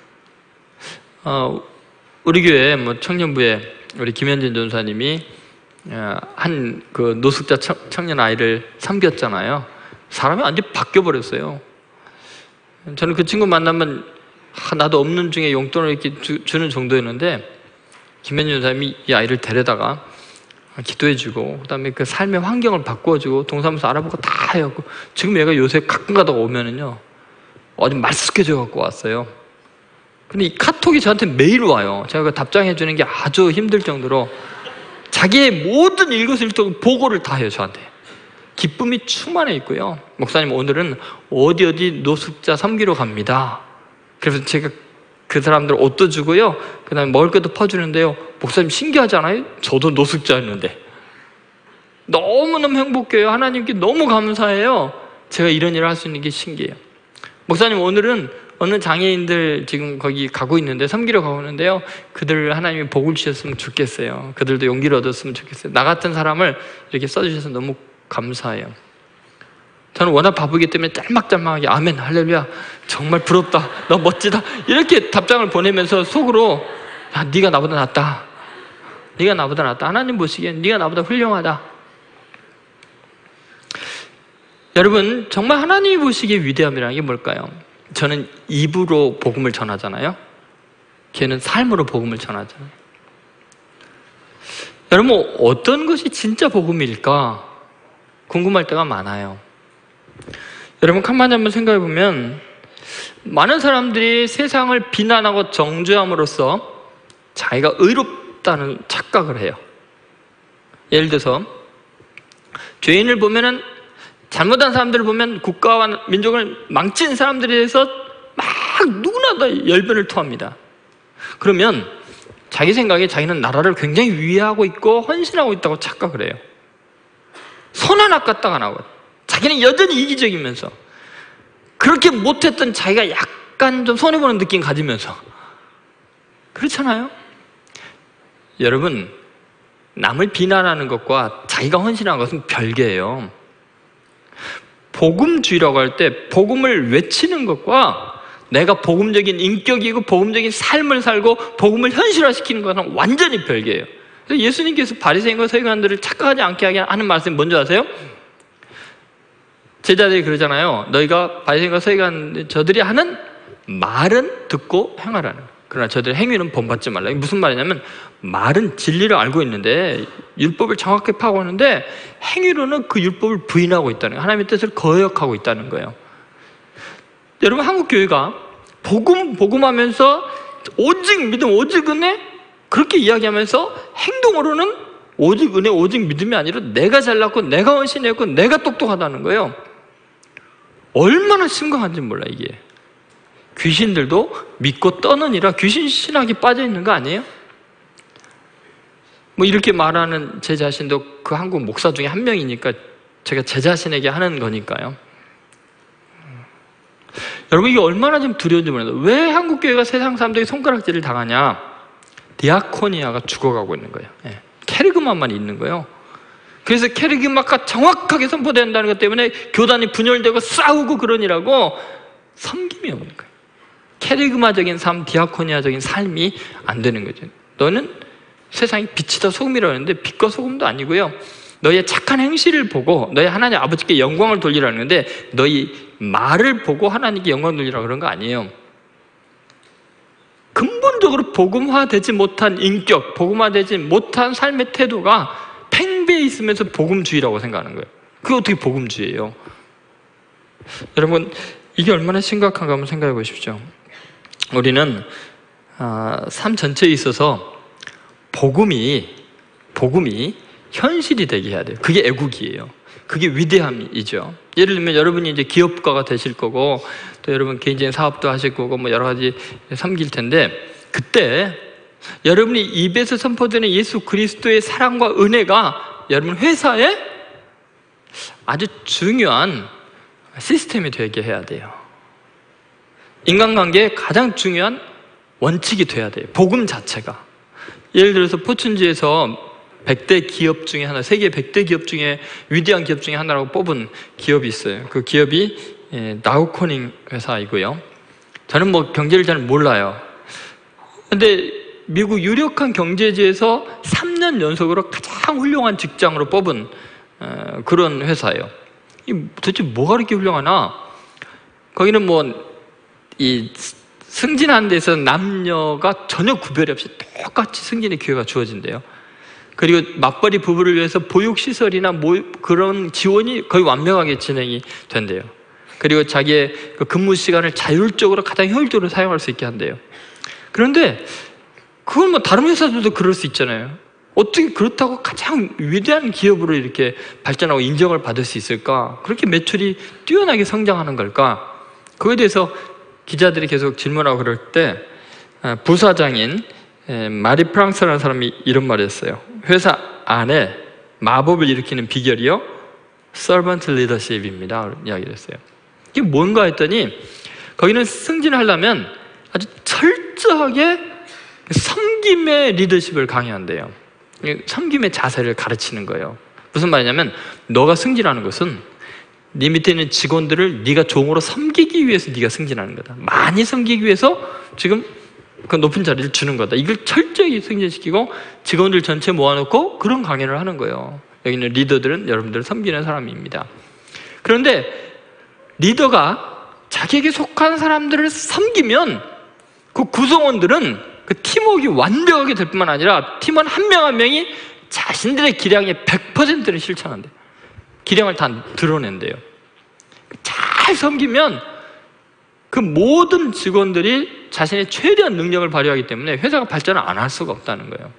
어, 우리 교회 뭐 청년부에 우리 김현진 전사님이 한 그 노숙자 청년 아이를 섬겼잖아요. 사람이 완전히 바뀌어버렸어요. 저는 그 친구 만나면 아, 나도 없는 중에 용돈을 이렇게 주, 주는 정도였는데, 김현진 전사님이 이 아이를 데려다가 기도해주고, 그 다음에 그 삶의 환경을 바꿔주고, 동사무소 알아보고 다 해갖고, 지금 얘가 요새 가끔 가다가 오면은요, 어디 말쑥해져 갖고 왔어요. 근데 이 카톡이 저한테 매일 와요. 제가 그 답장해주는 게 아주 힘들 정도로 자기의 모든 일거수일투족 보고를 다 해요, 저한테. 기쁨이 충만해 있고요. 목사님, 오늘은 어디 어디 노숙자 섬기러 갑니다. 그래서 제가 그 사람들 옷도 주고요, 그 다음에 먹을 것도 퍼주는데요, 목사님 신기하지 않아요? 저도 노숙자였는데 너무너무 행복해요. 하나님께 너무 감사해요. 제가 이런 일을 할 수 있는 게 신기해요. 목사님, 오늘은 어느 장애인들 지금 거기 가고 있는데, 섬기러 가고 있는데요, 그들 하나님이 복을 주셨으면 좋겠어요. 그들도 용기를 얻었으면 좋겠어요. 나 같은 사람을 이렇게 써주셔서 너무 감사해요. 저는 워낙 바쁘기 때문에 짤막짤막하게 아멘 할렐루야 정말 부럽다, 너 멋지다, 이렇게 답장을 보내면서 속으로 야, 네가 나보다 낫다, 네가 나보다 낫다, 하나님 보시기엔 네가 나보다 훌륭하다. 여러분, 정말 하나님이 보시기에 위대함이라는 게 뭘까요? 저는 입으로 복음을 전하잖아요. 걔는 삶으로 복음을 전하잖아요. 여러분, 어떤 것이 진짜 복음일까 궁금할 때가 많아요. 여러분, 가만히 한번 생각해 보면, 많은 사람들이 세상을 비난하고 정죄함으로써 자기가 의롭다는 착각을 해요. 예를 들어서 죄인을 보면은, 잘못한 사람들을 보면 국가와 민족을 망친 사람들에 대해서 막 누구나 다 열변을 토합니다. 그러면 자기 생각에 자기는 나라를 굉장히 위하고 있고 헌신하고 있다고 착각을 해요. 손 하나 깠다가 안 하고, 자기는 여전히 이기적이면서, 그렇게 못했던 자기가 약간 좀 손해보는 느낌 가지면서, 그렇잖아요? 여러분, 남을 비난하는 것과 자기가 헌신하는 것은 별개예요. 복음주의라고 할 때 복음을 외치는 것과 내가 복음적인 인격이고 복음적인 삶을 살고 복음을 현실화시키는 것은 완전히 별개예요. 그래서 예수님께서 바리새인과 서기관들을 착각하지 않게 하게 하는 말씀이 뭔지 아세요? 제자들이 그러잖아요. 너희가 바리새인과 서기관 저들이 하는 말은 듣고 행하라는 거예요. 그러나 저들의 행위는 본받지 말라. 이게 무슨 말이냐면, 말은 진리를 알고 있는데, 율법을 정확히 파악하는데 행위로는 그 율법을 부인하고 있다는 거예요. 하나님의 뜻을 거역하고 있다는 거예요. 여러분, 한국 교회가 복음 복음하면서 오직 믿음, 오직 은혜 그렇게 이야기하면서 행동으로는 오직 은혜, 오직 믿음이 아니라 내가 잘났고 내가 헌신했고 내가 똑똑하다는 거예요. 얼마나 심각한지 몰라. 이게 귀신들도 믿고 떠느니라 귀신 신학이 빠져 있는 거 아니에요? 뭐 이렇게 말하는 제 자신도 그 한국 목사 중에 한 명이니까 제가 제 자신에게 하는 거니까요. 여러분, 이게 얼마나 좀 두려운지 몰라요. 왜 한국 교회가 세상 사람들이 손가락질을 당하냐? 디아코니아가 죽어가고 있는 거예요. 예. 캐리그마만 있는 거예요. 그래서 캐리그마가 정확하게 선포된다는 것 때문에 교단이 분열되고 싸우고 그러니라고 섬김이 없는 거예요. 캐리그마적인 삶, 디아코니아적인 삶이 안 되는 거죠. 너는 세상이 빛이다 소금이라고 하는데 빛과 소금도 아니고요, 너의 착한 행실을 보고 너희 하나님 아버지께 영광을 돌리라는 건데, 너희 말을 보고 하나님께 영광 돌리라고 그런 거 아니에요. 근본적으로 복음화되지 못한 인격, 복음화되지 못한 삶의 태도가 팽배해 있으면서 복음주의라고 생각하는 거예요. 그게 어떻게 복음주의예요? 여러분, 이게 얼마나 심각한가 한번 생각해 보십시오. 우리는 아, 삶 전체에 있어서 복음이 복음이 현실이 되게 해야 돼요. 그게 애국이에요. 그게 위대함이죠. 예를 들면 여러분이 이제 기업가가 되실 거고 또 여러분 개인적인 사업도 하실 거고 뭐 여러 가지 섬길 텐데, 그때 여러분이 입에서 선포되는 예수 그리스도의 사랑과 은혜가 여러분 회사에 아주 중요한 시스템이 되게 해야 돼요. 인간관계의 가장 중요한 원칙이 돼야 돼요. 복음 자체가. 예를 들어서 포춘지에서 백 대 기업 중에 하나, 세계 백 대 기업 중에 위대한 기업 중에 하나라고 뽑은 기업이 있어요. 그 기업이 나우코닝 회사이고요. 저는 뭐 경제를 잘 몰라요. 근데 미국 유력한 경제지에서 삼 년 연속으로 가장 훌륭한 직장으로 뽑은 그런 회사예요. 도대체 뭐가 그렇게 훌륭하나? 거기는 뭐 이 승진하는 데서 남녀가 전혀 구별이 없이 똑같이 승진의 기회가 주어진대요. 그리고 맞벌이 부부를 위해서 보육시설이나 뭐 그런 지원이 거의 완벽하게 진행이 된대요. 그리고 자기의 그 근무 시간을 자율적으로 가장 효율적으로 사용할 수 있게 한대요. 그런데 그건 뭐 다른 회사들도 그럴 수 있잖아요. 어떻게 그렇다고 가장 위대한 기업으로 이렇게 발전하고 인정을 받을 수 있을까? 그렇게 매출이 뛰어나게 성장하는 걸까? 그거에 대해서 기자들이 계속 질문하고 그럴 때 부사장인 마리 프랑스라는 사람이 이런 말을 했어요. 회사 안에 마법을 일으키는 비결이요, 서번트 리더십입니다. 이야기를 했어요. 이게 뭔가 했더니 거기는 승진하려면 아주 철저하게 섬김의 리더십을 강요한대요. 섬김의 자세를 가르치는 거예요. 무슨 말이냐면 너가 승진하는 것은 네 밑에 있는 직원들을 네가 종으로 섬기기 위해서 네가 승진하는 거다. 많이 섬기기 위해서 지금 그 높은 자리를 주는 거다. 이걸 철저히 승진시키고 직원들 전체 모아놓고 그런 강연을 하는 거예요. 여기 있는 리더들은 여러분들을 섬기는 사람입니다. 그런데 리더가 자기에게 속한 사람들을 섬기면 그 구성원들은 그 팀워크가 완벽하게 될 뿐만 아니라 팀원 한 명 한 명이 자신들의 기량의 백 퍼센트를 실천한대요. 기량을 다 드러낸대요. 잘 섬기면 그 모든 직원들이 자신의 최대한 능력을 발휘하기 때문에 회사가 발전을 안 할 수가 없다는 거예요.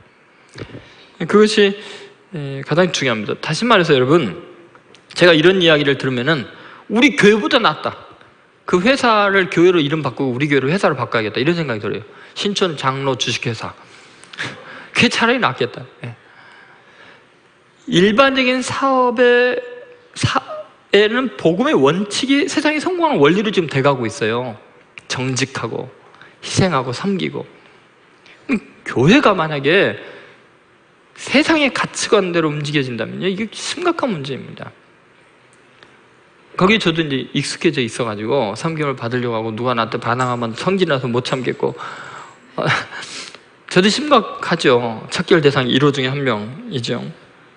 그것이 가장 중요합니다. 다시 말해서 여러분, 제가 이런 이야기를 들으면은 우리 교회보다 낫다. 그 회사를 교회로 이름 바꾸고 우리 교회로 회사를 바꿔야겠다. 이런 생각이 들어요. 신촌 장로 주식회사. 그게 차라리 낫겠다. 일반적인 사업의 사에는 복음의 원칙이 세상이 성공하는 원리로 지금 돼가고 있어요. 정직하고 희생하고 섬기고. 교회가 만약에 세상의 가치관대로 움직여진다면요, 이게 심각한 문제입니다. 거기에 저도 이제 익숙해져 있어가지고 섬김을 받으려고 하고 누가 나한테 반항하면 성질나서 못 참겠고, 저도 심각하죠. 척결 대상이 일 호 중에 한 명이죠.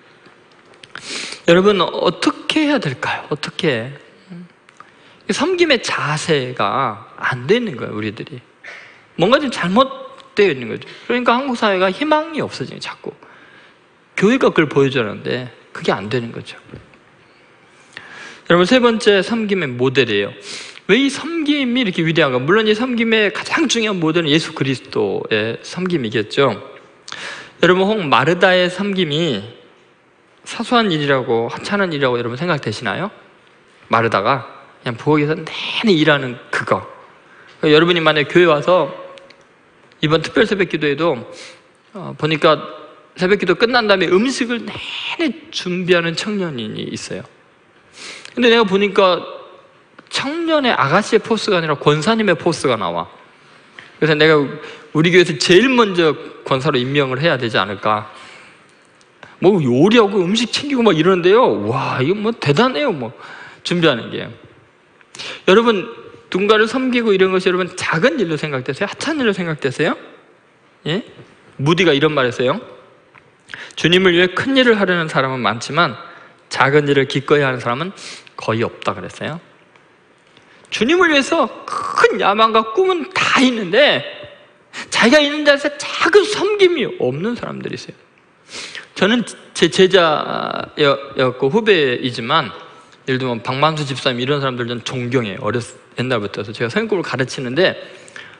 여러분, 어떻게 해야 될까요? 어떻게? 섬김의 자세가 안 되는 거예요, 우리들이. 뭔가 좀 잘못되어 있는 거죠. 그러니까 한국 사회가 희망이 없어지는, 자꾸. 교회가 그걸 보여주는데 그게 안 되는 거죠. 여러분, 세 번째 섬김의 모델이에요. 왜 이 섬김이 이렇게 위대한가? 물론 이 섬김의 가장 중요한 모델은 예수 그리스도의 섬김이겠죠. 여러분, 혹 마르다의 섬김이 사소한 일이라고, 하찮은 일이라고 여러분 생각되시나요? 마르다가 그냥 부엌에서 내내 일하는 그거. 그러니까 여러분이 만약에 교회 와서 이번 특별 새벽 기도에도 어, 보니까 새벽 기도 끝난 다음에 음식을 내내 준비하는 청년이 있어요. 근데 내가 보니까 청년의 아가씨의 포스가 아니라 권사님의 포스가 나와. 그래서 내가 우리 교회에서 제일 먼저 권사로 임명을 해야 되지 않을까. 뭐 요리하고 음식 챙기고 막 이러는데요, 와, 이거 뭐 대단해요. 뭐 준비하는 게. 여러분, 누군가를 섬기고 이런 것이 여러분 작은 일로 생각되세요? 하찮은 일로 생각되세요? 예? 무디가 이런 말 했어요. 주님을 위해 큰 일을 하려는 사람은 많지만 작은 일을 기꺼이 하는 사람은 거의 없다 그랬어요. 주님을 위해서 큰 야망과 꿈은 다 있는데 자기가 있는 자리에서 작은 섬김이 없는 사람들이 있어요. 저는 제 제자였고 후배이지만 예를 들면 박만수 집사님 이런 사람들 전 존경해요. 어렸 옛날부터. 제가 성경을 가르치는데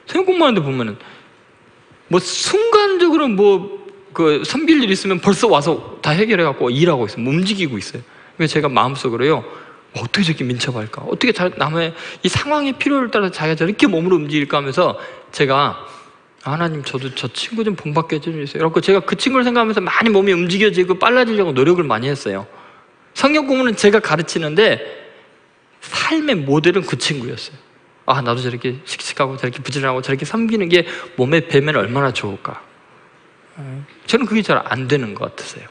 성경 공부하는데 보면은 뭐 순간적으로 뭐 그 섬길 일 있으면 벌써 와서 다 해결해 갖고 일하고 있어요. 움직이고 있어요. 그래서 제가 마음속으로요, 어떻게 저렇게 민첩할까? 어떻게 자, 남의 이 상황의 필요를 따라 자기가 저렇게 몸으로 움직일까 하면서 제가 하나님, 저도 저 친구 좀 본받게 해주세요. 그래서 제가 그 친구를 생각하면서 많이 몸이 움직여지고 빨라지려고 노력을 많이 했어요. 성경 공부는 제가 가르치는데 삶의 모델은 그 친구였어요. 아, 나도 저렇게 씩씩하고 저렇게 부지런하고 저렇게 섬기는 게 몸에 배면 얼마나 좋을까. 저는 그게 잘 안 되는 것 같으세요.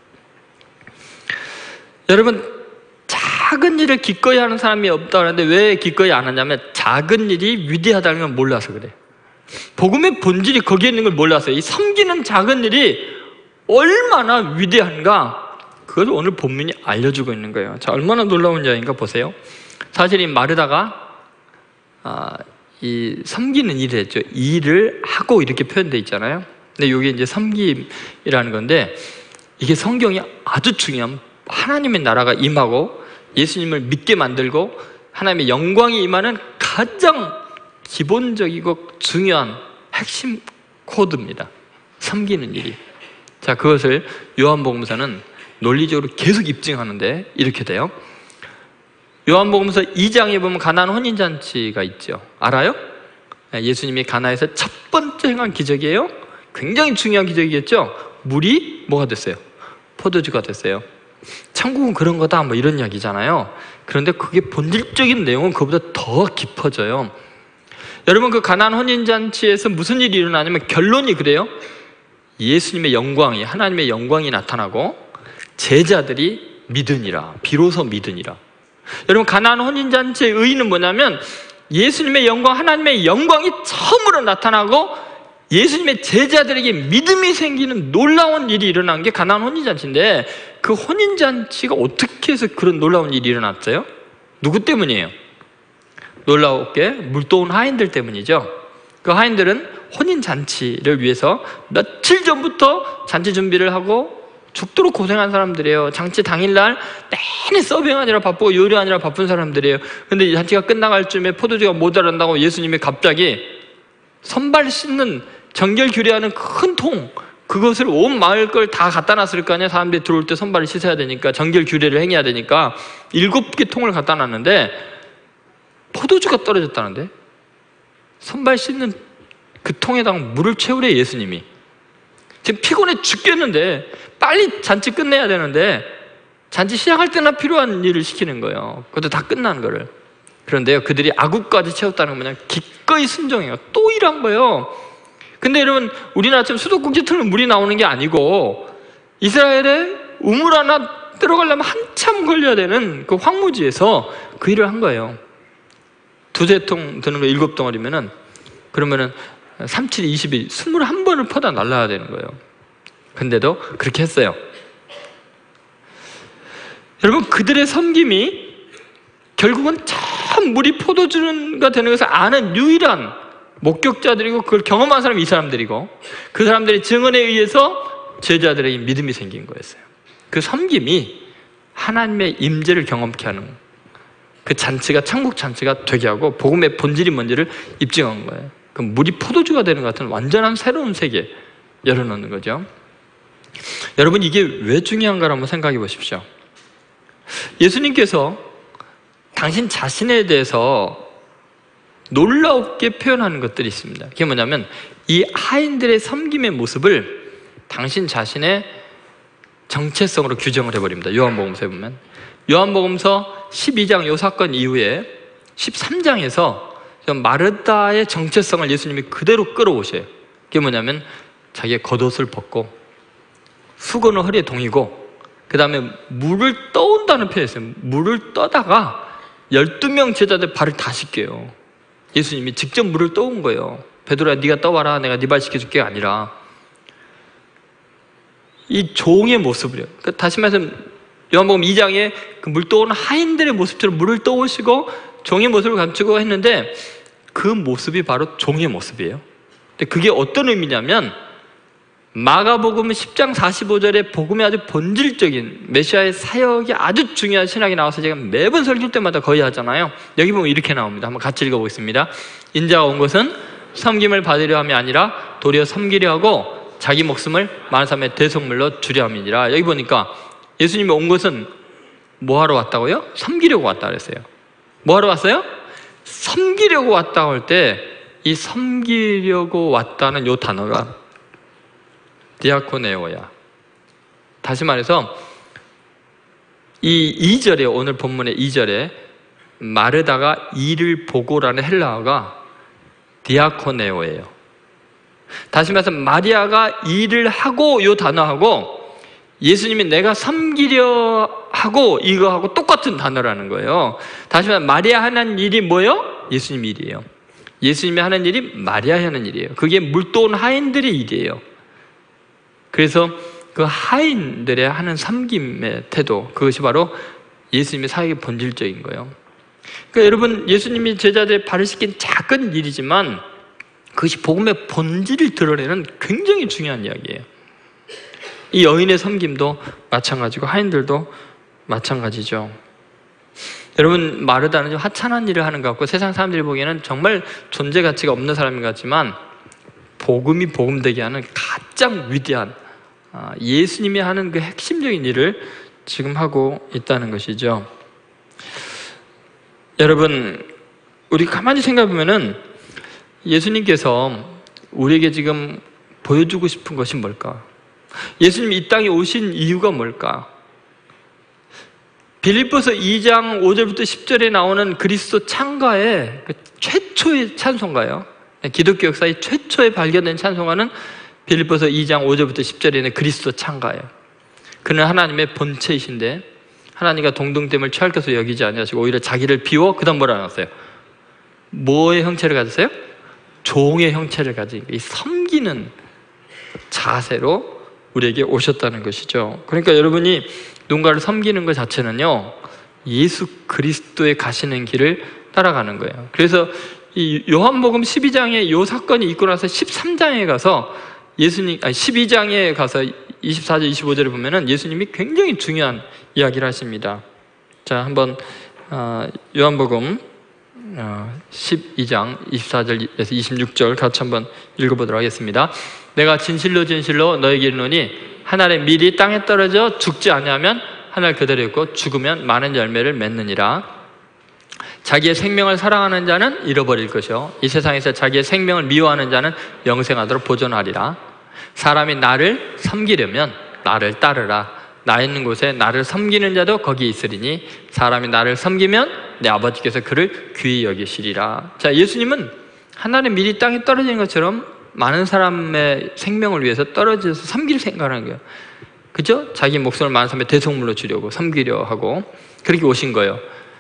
여러분, 작은 일을 기꺼이 하는 사람이 없다고 하는데 왜 기꺼이 안 하냐면 작은 일이 위대하다는 걸 몰라서 그래요. 복음의 본질이 거기에 있는 걸 몰라서요. 이 섬기는 작은 일이 얼마나 위대한가, 그걸 오늘 본문이 알려주고 있는 거예요. 자, 얼마나 놀라운 이야기인가 보세요. 사실 이 마르다가 아, 이 섬기는 일을 했죠. 일을 하고 이렇게 표현되어 있잖아요. 근데 이게 이제 섬김이라는 건데, 이게 성경이 아주 중요한, 하나님의 나라가 임하고 예수님을 믿게 만들고 하나님의 영광이 임하는 가장 기본적이고 중요한 핵심 코드입니다. 섬기는 일이. 자, 그것을 요한복음서는 논리적으로 계속 입증하는데 이렇게 돼요. 요한복음서 이 장에 보면 가나안 혼인잔치가 있죠. 알아요? 예수님이 가나에서 첫 번째 행한 기적이에요. 굉장히 중요한 기적이겠죠. 물이 뭐가 됐어요? 포도주가 됐어요. 천국은 그런 거다, 뭐 이런 이야기잖아요. 그런데 그게 본질적인 내용은 그보다 더 깊어져요. 여러분, 그 가나안 혼인잔치에서 무슨 일이 일어나냐면 결론이 그래요. 예수님의 영광이, 하나님의 영광이 나타나고 제자들이 믿으니라, 비로소 믿으니라. 여러분, 가나안 혼인잔치의 의의는 뭐냐면 예수님의 영광, 하나님의 영광이 처음으로 나타나고 예수님의 제자들에게 믿음이 생기는 놀라운 일이 일어난 게 가나안 혼인잔치인데, 그 혼인잔치가 어떻게 해서 그런 놀라운 일이 일어났어요? 누구 때문이에요? 놀라웠게 물도온 하인들 때문이죠. 그 하인들은 혼인잔치를 위해서 며칠 전부터 잔치 준비를 하고 죽도록 고생한 사람들이에요. 잔치 당일날 내내 서빙하느라 바쁘고 요리하느라 바쁜 사람들이에요. 근데 이 잔치가 끝나갈 쯤에 포도주가 모자란다고 예수님이 갑자기 선발 씻는 정결 규례하는 큰 통, 그것을 온 마을 걸 다 갖다 놨을 거 아니에요. 사람들이 들어올 때 선발을 씻어야 되니까, 정결 규례를 행해야 되니까 일곱 개 통을 갖다 놨는데 포도주가 떨어졌다는데, 선발 씻는 그 통에다가 물을 채우래 예수님이. 지금 피곤해 죽겠는데 빨리 잔치 끝내야 되는데 잔치 시작할 때나 필요한 일을 시키는 거예요. 그것도 다 끝난 거를. 그런데요, 그들이 아구까지 채웠다는 건 그냥 기꺼이 순종해요. 또 일한 거예요. 근데 여러분, 우리나라처럼 수도꼭지 틀면 물이 나오는 게 아니고 이스라엘에 우물 하나 들어가려면 한참 걸려야 되는 그 황무지에서 그 일을 한 거예요. 두세 통 드는 거 일곱 덩어리면은, 그러면은 삼, 칠, 이십일, 스물한 번을 퍼다 날라야 되는 거예요. 근데도 그렇게 했어요. 여러분, 그들의 섬김이 결국은 참 물이 포도주가 되는 것을 아는 유일한 목격자들이고, 그걸 경험한 사람이 이 사람들이고, 그 사람들의 증언에 의해서 제자들에게 믿음이 생긴 거였어요. 그 섬김이 하나님의 임재를 경험케 하는, 그 잔치가 천국 잔치가 되게 하고 복음의 본질이 뭔지를 입증한 거예요. 그 물이 포도주가 되는 것 같은 완전한 새로운 세계 열어놓는 거죠. 여러분, 이게 왜 중요한가 한번 생각해 보십시오. 예수님께서 당신 자신에 대해서 놀랍게 표현하는 것들이 있습니다. 그게 뭐냐면 이 하인들의 섬김의 모습을 당신 자신의 정체성으로 규정을 해버립니다. 요한복음서에 보면, 요한복음서 십이 장 요 사건 이후에 십삼 장에서 마르다의 정체성을 예수님이 그대로 끌어오셔요. 그게 뭐냐면 자기의 겉옷을 벗고 수건을 허리에 동이고 그 다음에 물을 떠온다는 표현이 있어요. 물을 떠다가 열두 명 제자들 발을 다 씻겨요. 예수님이 직접 물을 떠온 거예요. 베드로야, 네가 떠와라, 내가 네 발 씻겨줄게 아니라, 이 종의 모습이에요. 다시 말해서 요한복음 이 장에 그 물 떠오는 하인들의 모습처럼 물을 떠오시고 종의 모습을 감추고 했는데, 그 모습이 바로 종의 모습이에요. 근데 그게 어떤 의미냐면, 마가복음 십 장 사십오 절에 복음의 아주 본질적인 메시아의 사역이 아주 중요한 신학이 나와서 제가 매번 설교 때마다 거의 하잖아요. 여기 보면 이렇게 나옵니다. 한번 같이 읽어보겠습니다. 인자가 온 것은 섬김을 받으려 함이 아니라 도리어 섬기려 하고 자기 목숨을 많은 사람의 대속물로 주려 함이니라. 여기 보니까 예수님이 온 것은 뭐 하러 왔다고요? 섬기려고 왔다 그랬어요. 뭐 하러 왔어요? 섬기려고 왔다고 할 때 이 섬기려고 왔다는 이 단어가 디아코네오야. 다시 말해서 이 이 절에, 오늘 본문의 이 절에 마르다가 이를 보고라는 헬라어가 디아코네오예요. 다시 말해서 마리아가 일을 하고 이 단어하고 예수님이 내가 섬기려 하고 이거하고 똑같은 단어라는 거예요. 다시 말해서 마리아 하는 일이 뭐예요? 예수님 일이에요. 예수님이 하는 일이 마리아 하는 일이에요. 그게 물도온 하인들의 일이에요. 그래서 그 하인들의 하는 섬김의 태도, 그것이 바로 예수님의 사역의 본질적인 거예요. 그러니까 여러분, 예수님이 제자들의 발을 씻긴 작은 일이지만 그것이 복음의 본질을 드러내는 굉장히 중요한 이야기예요. 이 여인의 섬김도 마찬가지고 하인들도 마찬가지죠. 여러분, 마르다는 좀 하찮은 일을 하는 것 같고 세상 사람들이 보기에는 정말 존재 가치가 없는 사람인 것 같지만 복음이 복음되게 하는 가장 위대한, 예수님이 하는 그 핵심적인 일을 지금 하고 있다는 것이죠. 여러분, 우리 가만히 생각해보면은 예수님께서 우리에게 지금 보여주고 싶은 것이 뭘까? 예수님이 이 땅에 오신 이유가 뭘까? 빌립보서 이 장 오 절부터 십 절에 나오는 그리스도 찬가의 그 최초의 찬송가예요. 기독교 역사의 최초에 발견된 찬송가는 빌립보서 이 장 오 절부터 십 절에 있는 그리스도 찬가예요. 그는 하나님의 본체이신데 하나님과 동등됨을 취할 것으로 여기지 아니하시고 오히려 자기를 비워 그 다음 뭐라 나왔어요? 뭐의 형체를 가졌어요? 종의 형체를 가진, 이 섬기는 자세로 우리에게 오셨다는 것이죠. 그러니까 여러분이 누군가를 섬기는 것 자체는요, 예수 그리스도의 가시는 길을 따라가는 거예요. 그래서 이 요한복음 십이 장에 이 사건이 있고 나서 십삼 장에 가서 예수님, 아니 십이 장에 가서 이십사 절 이십오 절에 보면은 예수님이 굉장히 중요한 이야기를 하십니다. 자, 한번 어, 요한복음 어, 십이 장 이십사 절에서 이십육 절 같이 한번 읽어보도록 하겠습니다. 내가 진실로 진실로 너에게 이르노니 한 알의 밀이 땅에 떨어져 죽지 아니하면 한 알 그대로 있고 죽으면 많은 열매를 맺느니라. 자기의 생명을 사랑하는 자는 잃어버릴 것이요 이 세상에서 자기의 생명을 미워하는 자는 영생하도록 보존하리라. 사람이 나를 섬기려면 나를 따르라. 나 있는 곳에 나를 섬기는 자도 거기 있으리니 사람이 나를 섬기면 내 아버지께서 그를 귀히 여기시리라. 자, 예수님은 하나의 밀이 땅에 떨어지는 것처럼 많은 사람의 생명을 위해서 떨어져서 섬길 생각하는 거예요. 그죠? 자기 목숨을 많은 사람의 대속물로 주려고 섬기려 하고 그렇게 오신 거예요.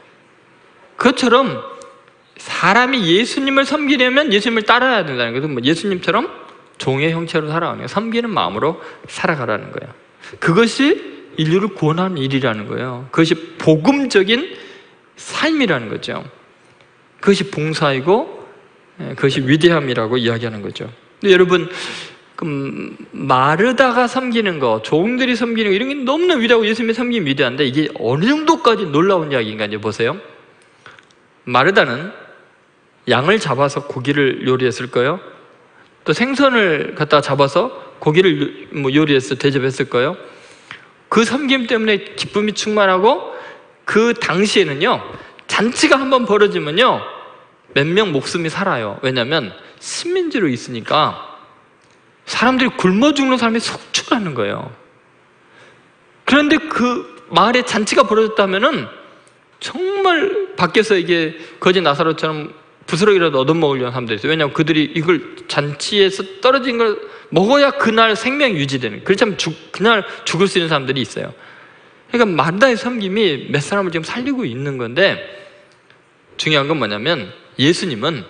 그것처럼 사람이 예수님을 섬기려면 예수님을 따라야 된다는 거예요. 뭐 예수님처럼 종의 형체로 살아가는 거예요. 섬기는 마음으로 살아가라는 거예요. 그것이 인류를 구원하는 일이라는 거예요. 그것이 복음적인 삶이라는 거죠. 그것이 봉사이고 그것이 위대함이라고 이야기하는 거죠. 근데 여러분, 그럼 마르다가 섬기는 거, 종들이 섬기는 거 이런 게 너무나 위대하고 예수님의 섬김이 위대한데 이게 어느 정도까지 놀라운 이야기인가 이제 보세요. 마르다는 양을 잡아서 고기를 요리했을 거예요. 또 생선을 갖다가 잡아서 고기를 뭐 요리해서 대접했을 거예요. 그 섬김 때문에 기쁨이 충만하고 그 당시에는요, 잔치가 한번 벌어지면요 몇 명 목숨이 살아요. 왜냐하면 식민지로 있으니까 사람들이 굶어 죽는 사람이 속출하는 거예요. 그런데 그 마을에 잔치가 벌어졌다면은 정말 밖에서 이게 거지 나사로처럼 부스러기라도 얻어먹으려는 사람들이 있어요. 왜냐하면 그들이 이걸 잔치에서 떨어진 걸 먹어야 그날 생명 유지되는, 그렇지 않으면 죽, 그날 죽을 수 있는 사람들이 있어요. 그러니까 마르다의 섬김이 몇 사람을 지금 살리고 있는 건데, 중요한 건 뭐냐면 예수님은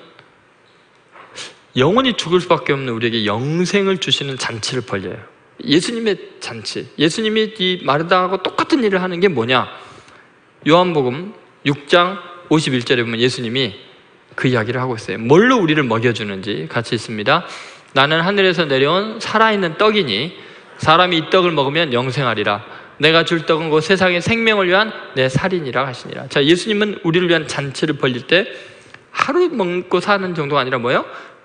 영원히 죽을 수밖에 없는 우리에게 영생을 주시는 잔치를 벌려요. 예수님의 잔치, 예수님이 이 마르다하고 똑같은 일을 하는 게 뭐냐? 요한복음 육 장 오십일 절에 보면 예수님이 그 이야기를 하고 있어요. 뭘로 우리를 먹여주는지 같이 있습니다. 나는 하늘에서 내려온 살아있는 떡이니 사람이 이 떡을 먹으면 영생하리라. 내가 줄 떡은 곧 세상의 생명을 위한 내 살이니라 하시니라. 자, 예수님은 우리를 위한 잔치를 벌릴 때 하루 먹고 사는 정도가 아니라 뭐예요?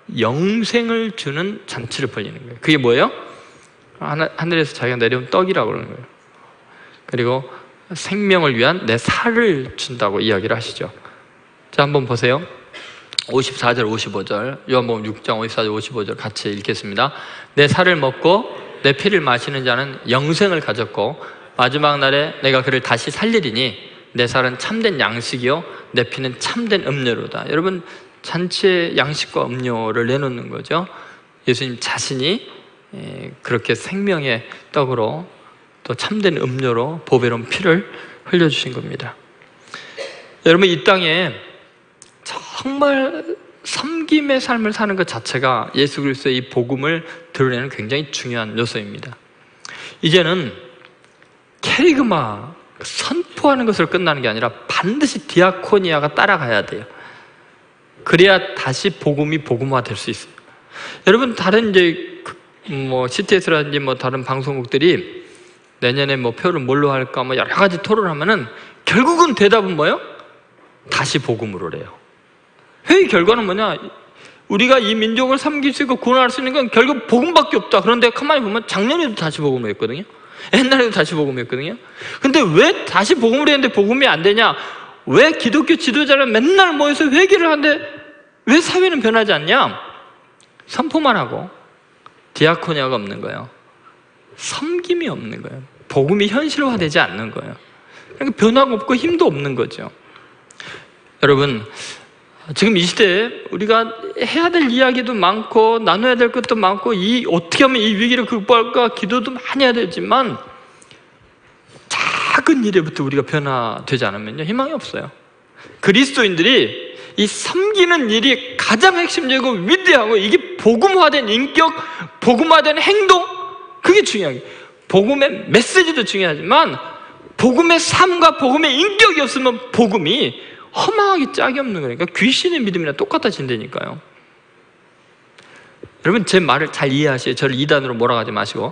영생을 주는 잔치를 벌리는 거예요. 그게 뭐예요? 하늘에서 자기가 내려온 떡이라고 그러는 거예요. 그리고 생명을 위한 내 살을 준다고 이야기를 하시죠. 자, 한번 보세요. 오십사 절 오십오 절, 요한복음 육 장 오십사 절 오십오 절 같이 읽겠습니다. 내 살을 먹고 내 피를 마시는 자는 영생을 가졌고 마지막 날에 내가 그를 다시 살리리니 내 살은 참된 양식이요 내 피는 참된 음료로다. 여러분, 잔치에 양식과 음료를 내놓는 거죠. 예수님 자신이 그렇게 생명의 떡으로 또 참된 음료로 보배로운 피를 흘려주신 겁니다. 여러분, 이 땅에 정말 섬김의 삶을 사는 것 자체가 예수 그리스도의 이 복음을 드러내는 굉장히 중요한 요소입니다. 이제는 캐리그마, 선포하는 것으로 끝나는 게 아니라 반드시 디아코니아가 따라가야 돼요. 그래야 다시 복음이 복음화 될 수 있어요. 여러분, 다른 이제 뭐 씨티에스라든지 뭐 다른 방송국들이 내년에 뭐 표를 뭘로 할까 뭐 여러 가지 토론하면은 결국은 대답은 뭐예요? 다시 복음으로 래요. 회의 결과는 뭐냐? 우리가 이 민족을 섬길 수 있고 구원할 수 있는 건 결국 복음밖에 없다. 그런데 가만히 보면 작년에도 다시 복음을 했거든요. 옛날에도 다시 복음을 했거든요. 근데 왜 다시 복음을 했는데 복음이 안 되냐? 왜 기독교 지도자는 맨날 모여서 회개를 하는데 왜 사회는 변하지 않냐? 선포만 하고 디아코니아가 없는 거예요. 섬김이 없는 거예요. 복음이 현실화되지 않는 거예요. 그러니까 변화가 없고 힘도 없는 거죠. 여러분, 지금 이 시대에 우리가 해야 될 이야기도 많고 나눠야 될 것도 많고 이 어떻게 하면 이 위기를 극복할까 기도도 많이 해야 되지만 작은 일에부터 우리가 변화되지 않으면요 희망이 없어요. 그리스도인들이 이 섬기는 일이 가장 핵심적이고 위대하고 이게 복음화된 인격, 복음화된 행동, 그게 중요해요. 복음의 메시지도 중요하지만 복음의 삶과 복음의 인격이 없으면 복음이 허망하기 짝이 없는 거니까 귀신의 믿음이랑 똑같아진다니까요. 여러분, 제 말을 잘 이해하세요. 저를 이단으로 몰아가지 마시고.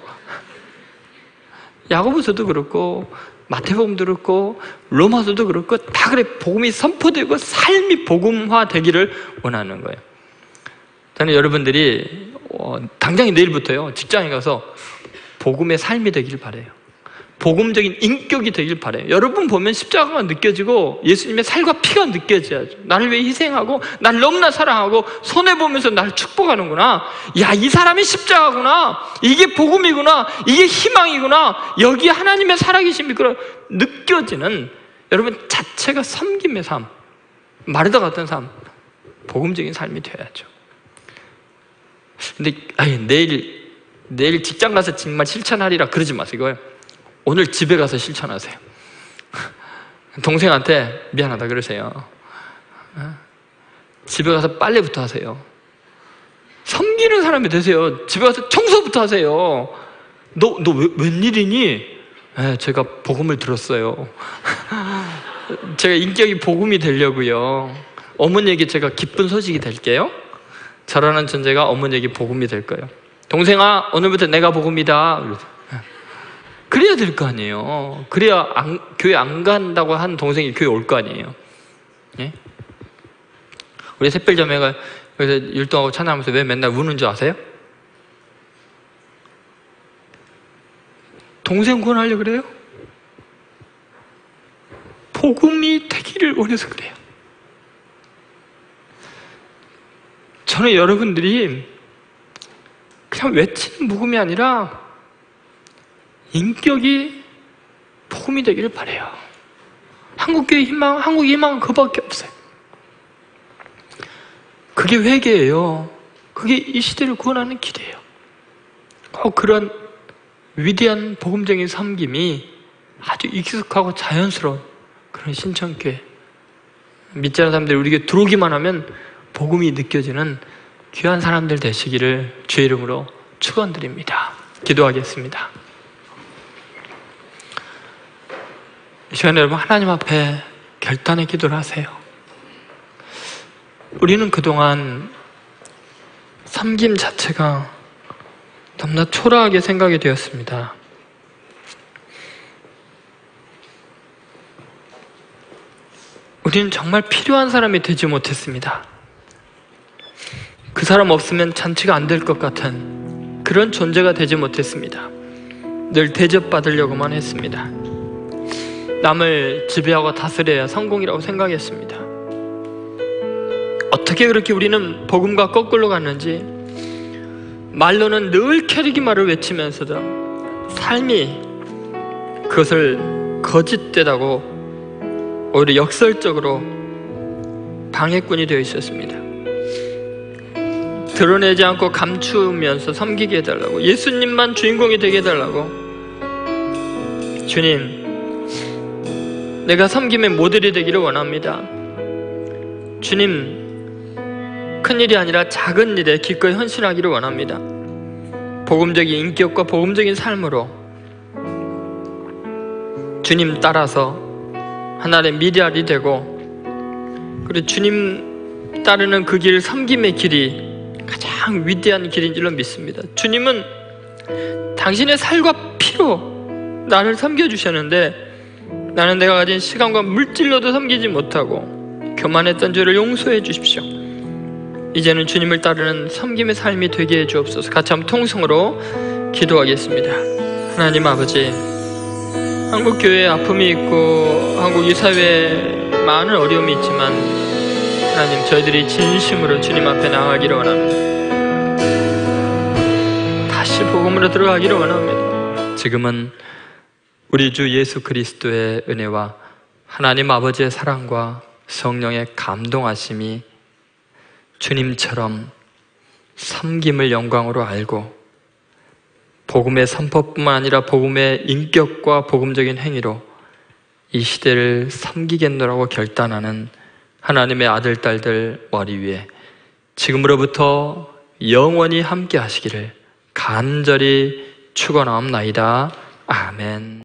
야고보서도 그렇고 마태복음도 그렇고 로마서도 그렇고 다 그래. 복음이 선포되고 삶이 복음화 되기를 원하는 거예요. 저는 여러분들이 어, 당장 내일부터요 직장에 가서 복음의 삶이 되기를 바라요. 복음적인 인격이 되길 바라요. 여러분 보면 십자가가 느껴지고 예수님의 살과 피가 느껴져야죠. 나를 위해 희생하고 나를 너무나 사랑하고 손해보면서 나를 축복하는구나. 야, 이 사람이 십자가구나. 이게 복음이구나. 이게 희망이구나. 여기 하나님의 살아계심이 그런 느껴지는 여러분 자체가 섬김의 삶, 마르다 같은 삶, 복음적인 삶이 되어야죠. 근데 아니, 내일 내일 직장 가서 정말 실천하리라 그러지 마세요. 오늘 집에 가서 실천하세요. 동생한테 미안하다 그러세요. 집에 가서 빨래부터 하세요. 섬기는 사람이 되세요. 집에 가서 청소부터 하세요. 너, 너 왜, 웬일이니? 에, 제가 복음을 들었어요. 제가 인격이 복음이 되려고요. 어머니에게 제가 기쁜 소식이 될게요. 저라는 존재가 어머니에게 복음이 될 거예요. 동생아, 오늘부터 내가 복음이다. 그래야 될 거 아니에요. 그래야 안, 교회 안 간다고 한 동생이 교회 올 거 아니에요. 예? 우리 샛별자매가 여기서 율동하고 찬양하면서 왜 맨날 우는 줄 아세요? 동생 구원하려고 그래요? 복음이 되기를 원해서 그래요. 저는 여러분들이 그냥 외치는 복음이 아니라 인격이 복음이 되기를 바라요. 한국교회 희망, 한국의 희망은 그밖에 없어요. 그게 회개예요. 그게 이 시대를 구원하는 길이에요. 꼭 그런 위대한 복음적인 섬김이 아주 익숙하고 자연스러운 그런 신천교회, 믿지 않는 사람들이 우리에게 들어오기만 하면 복음이 느껴지는 귀한 사람들 되시기를 주의 이름으로 축원드립니다. 기도하겠습니다. 이 시간에 여러분 하나님 앞에 결단의 기도를 하세요. 우리는 그동안 섬김 자체가 너무나 초라하게 생각이 되었습니다. 우리는 정말 필요한 사람이 되지 못했습니다. 그 사람 없으면 잔치가 안 될 것 같은 그런 존재가 되지 못했습니다. 늘 대접받으려고만 했습니다. 남을 지배하고 다스려야 성공이라고 생각했습니다. 어떻게 그렇게 우리는 복음과 거꾸로 갔는지, 말로는 늘 캐리기말을 외치면서도 삶이 그것을 거짓되다고 오히려 역설적으로 방해꾼이 되어 있었습니다. 드러내지 않고 감추면서 섬기게 해달라고, 예수님만 주인공이 되게 해달라고. 주님, 내가 섬김의 모델이 되기를 원합니다. 주님, 큰 일이 아니라 작은 일에 기꺼이 헌신하기를 원합니다. 복음적인 인격과 복음적인 삶으로 주님 따라서 하나님의 미랄이 되고, 그리고 주님 따르는 그 길, 섬김의 길이 가장 위대한 길인 줄로 믿습니다. 주님은 당신의 살과 피로 나를 섬겨주셨는데, 나는 내가 가진 시간과 물질로도 섬기지 못하고 교만했던 죄를 용서해 주십시오. 이제는 주님을 따르는 섬김의 삶이 되게 해 주옵소서. 같이 한번 통성으로 기도하겠습니다. 하나님 아버지, 한국 교회에 아픔이 있고 한국 이 사회에 많은 어려움이 있지만, 하나님, 저희들이 진심으로 주님 앞에 나아가기를 원합니다. 다시 복음으로 들어가기를 원합니다. 지금은 우리 주 예수 그리스도의 은혜와 하나님 아버지의 사랑과 성령의 감동하심이 주님처럼 섬김을 영광으로 알고 복음의 선포뿐만 아니라 복음의 인격과 복음적인 행위로 이 시대를 섬기겠노라고 결단하는 하나님의 아들, 딸들 머리 위에 지금으로부터 영원히 함께 하시기를 간절히 축원하옵나이다. 아멘.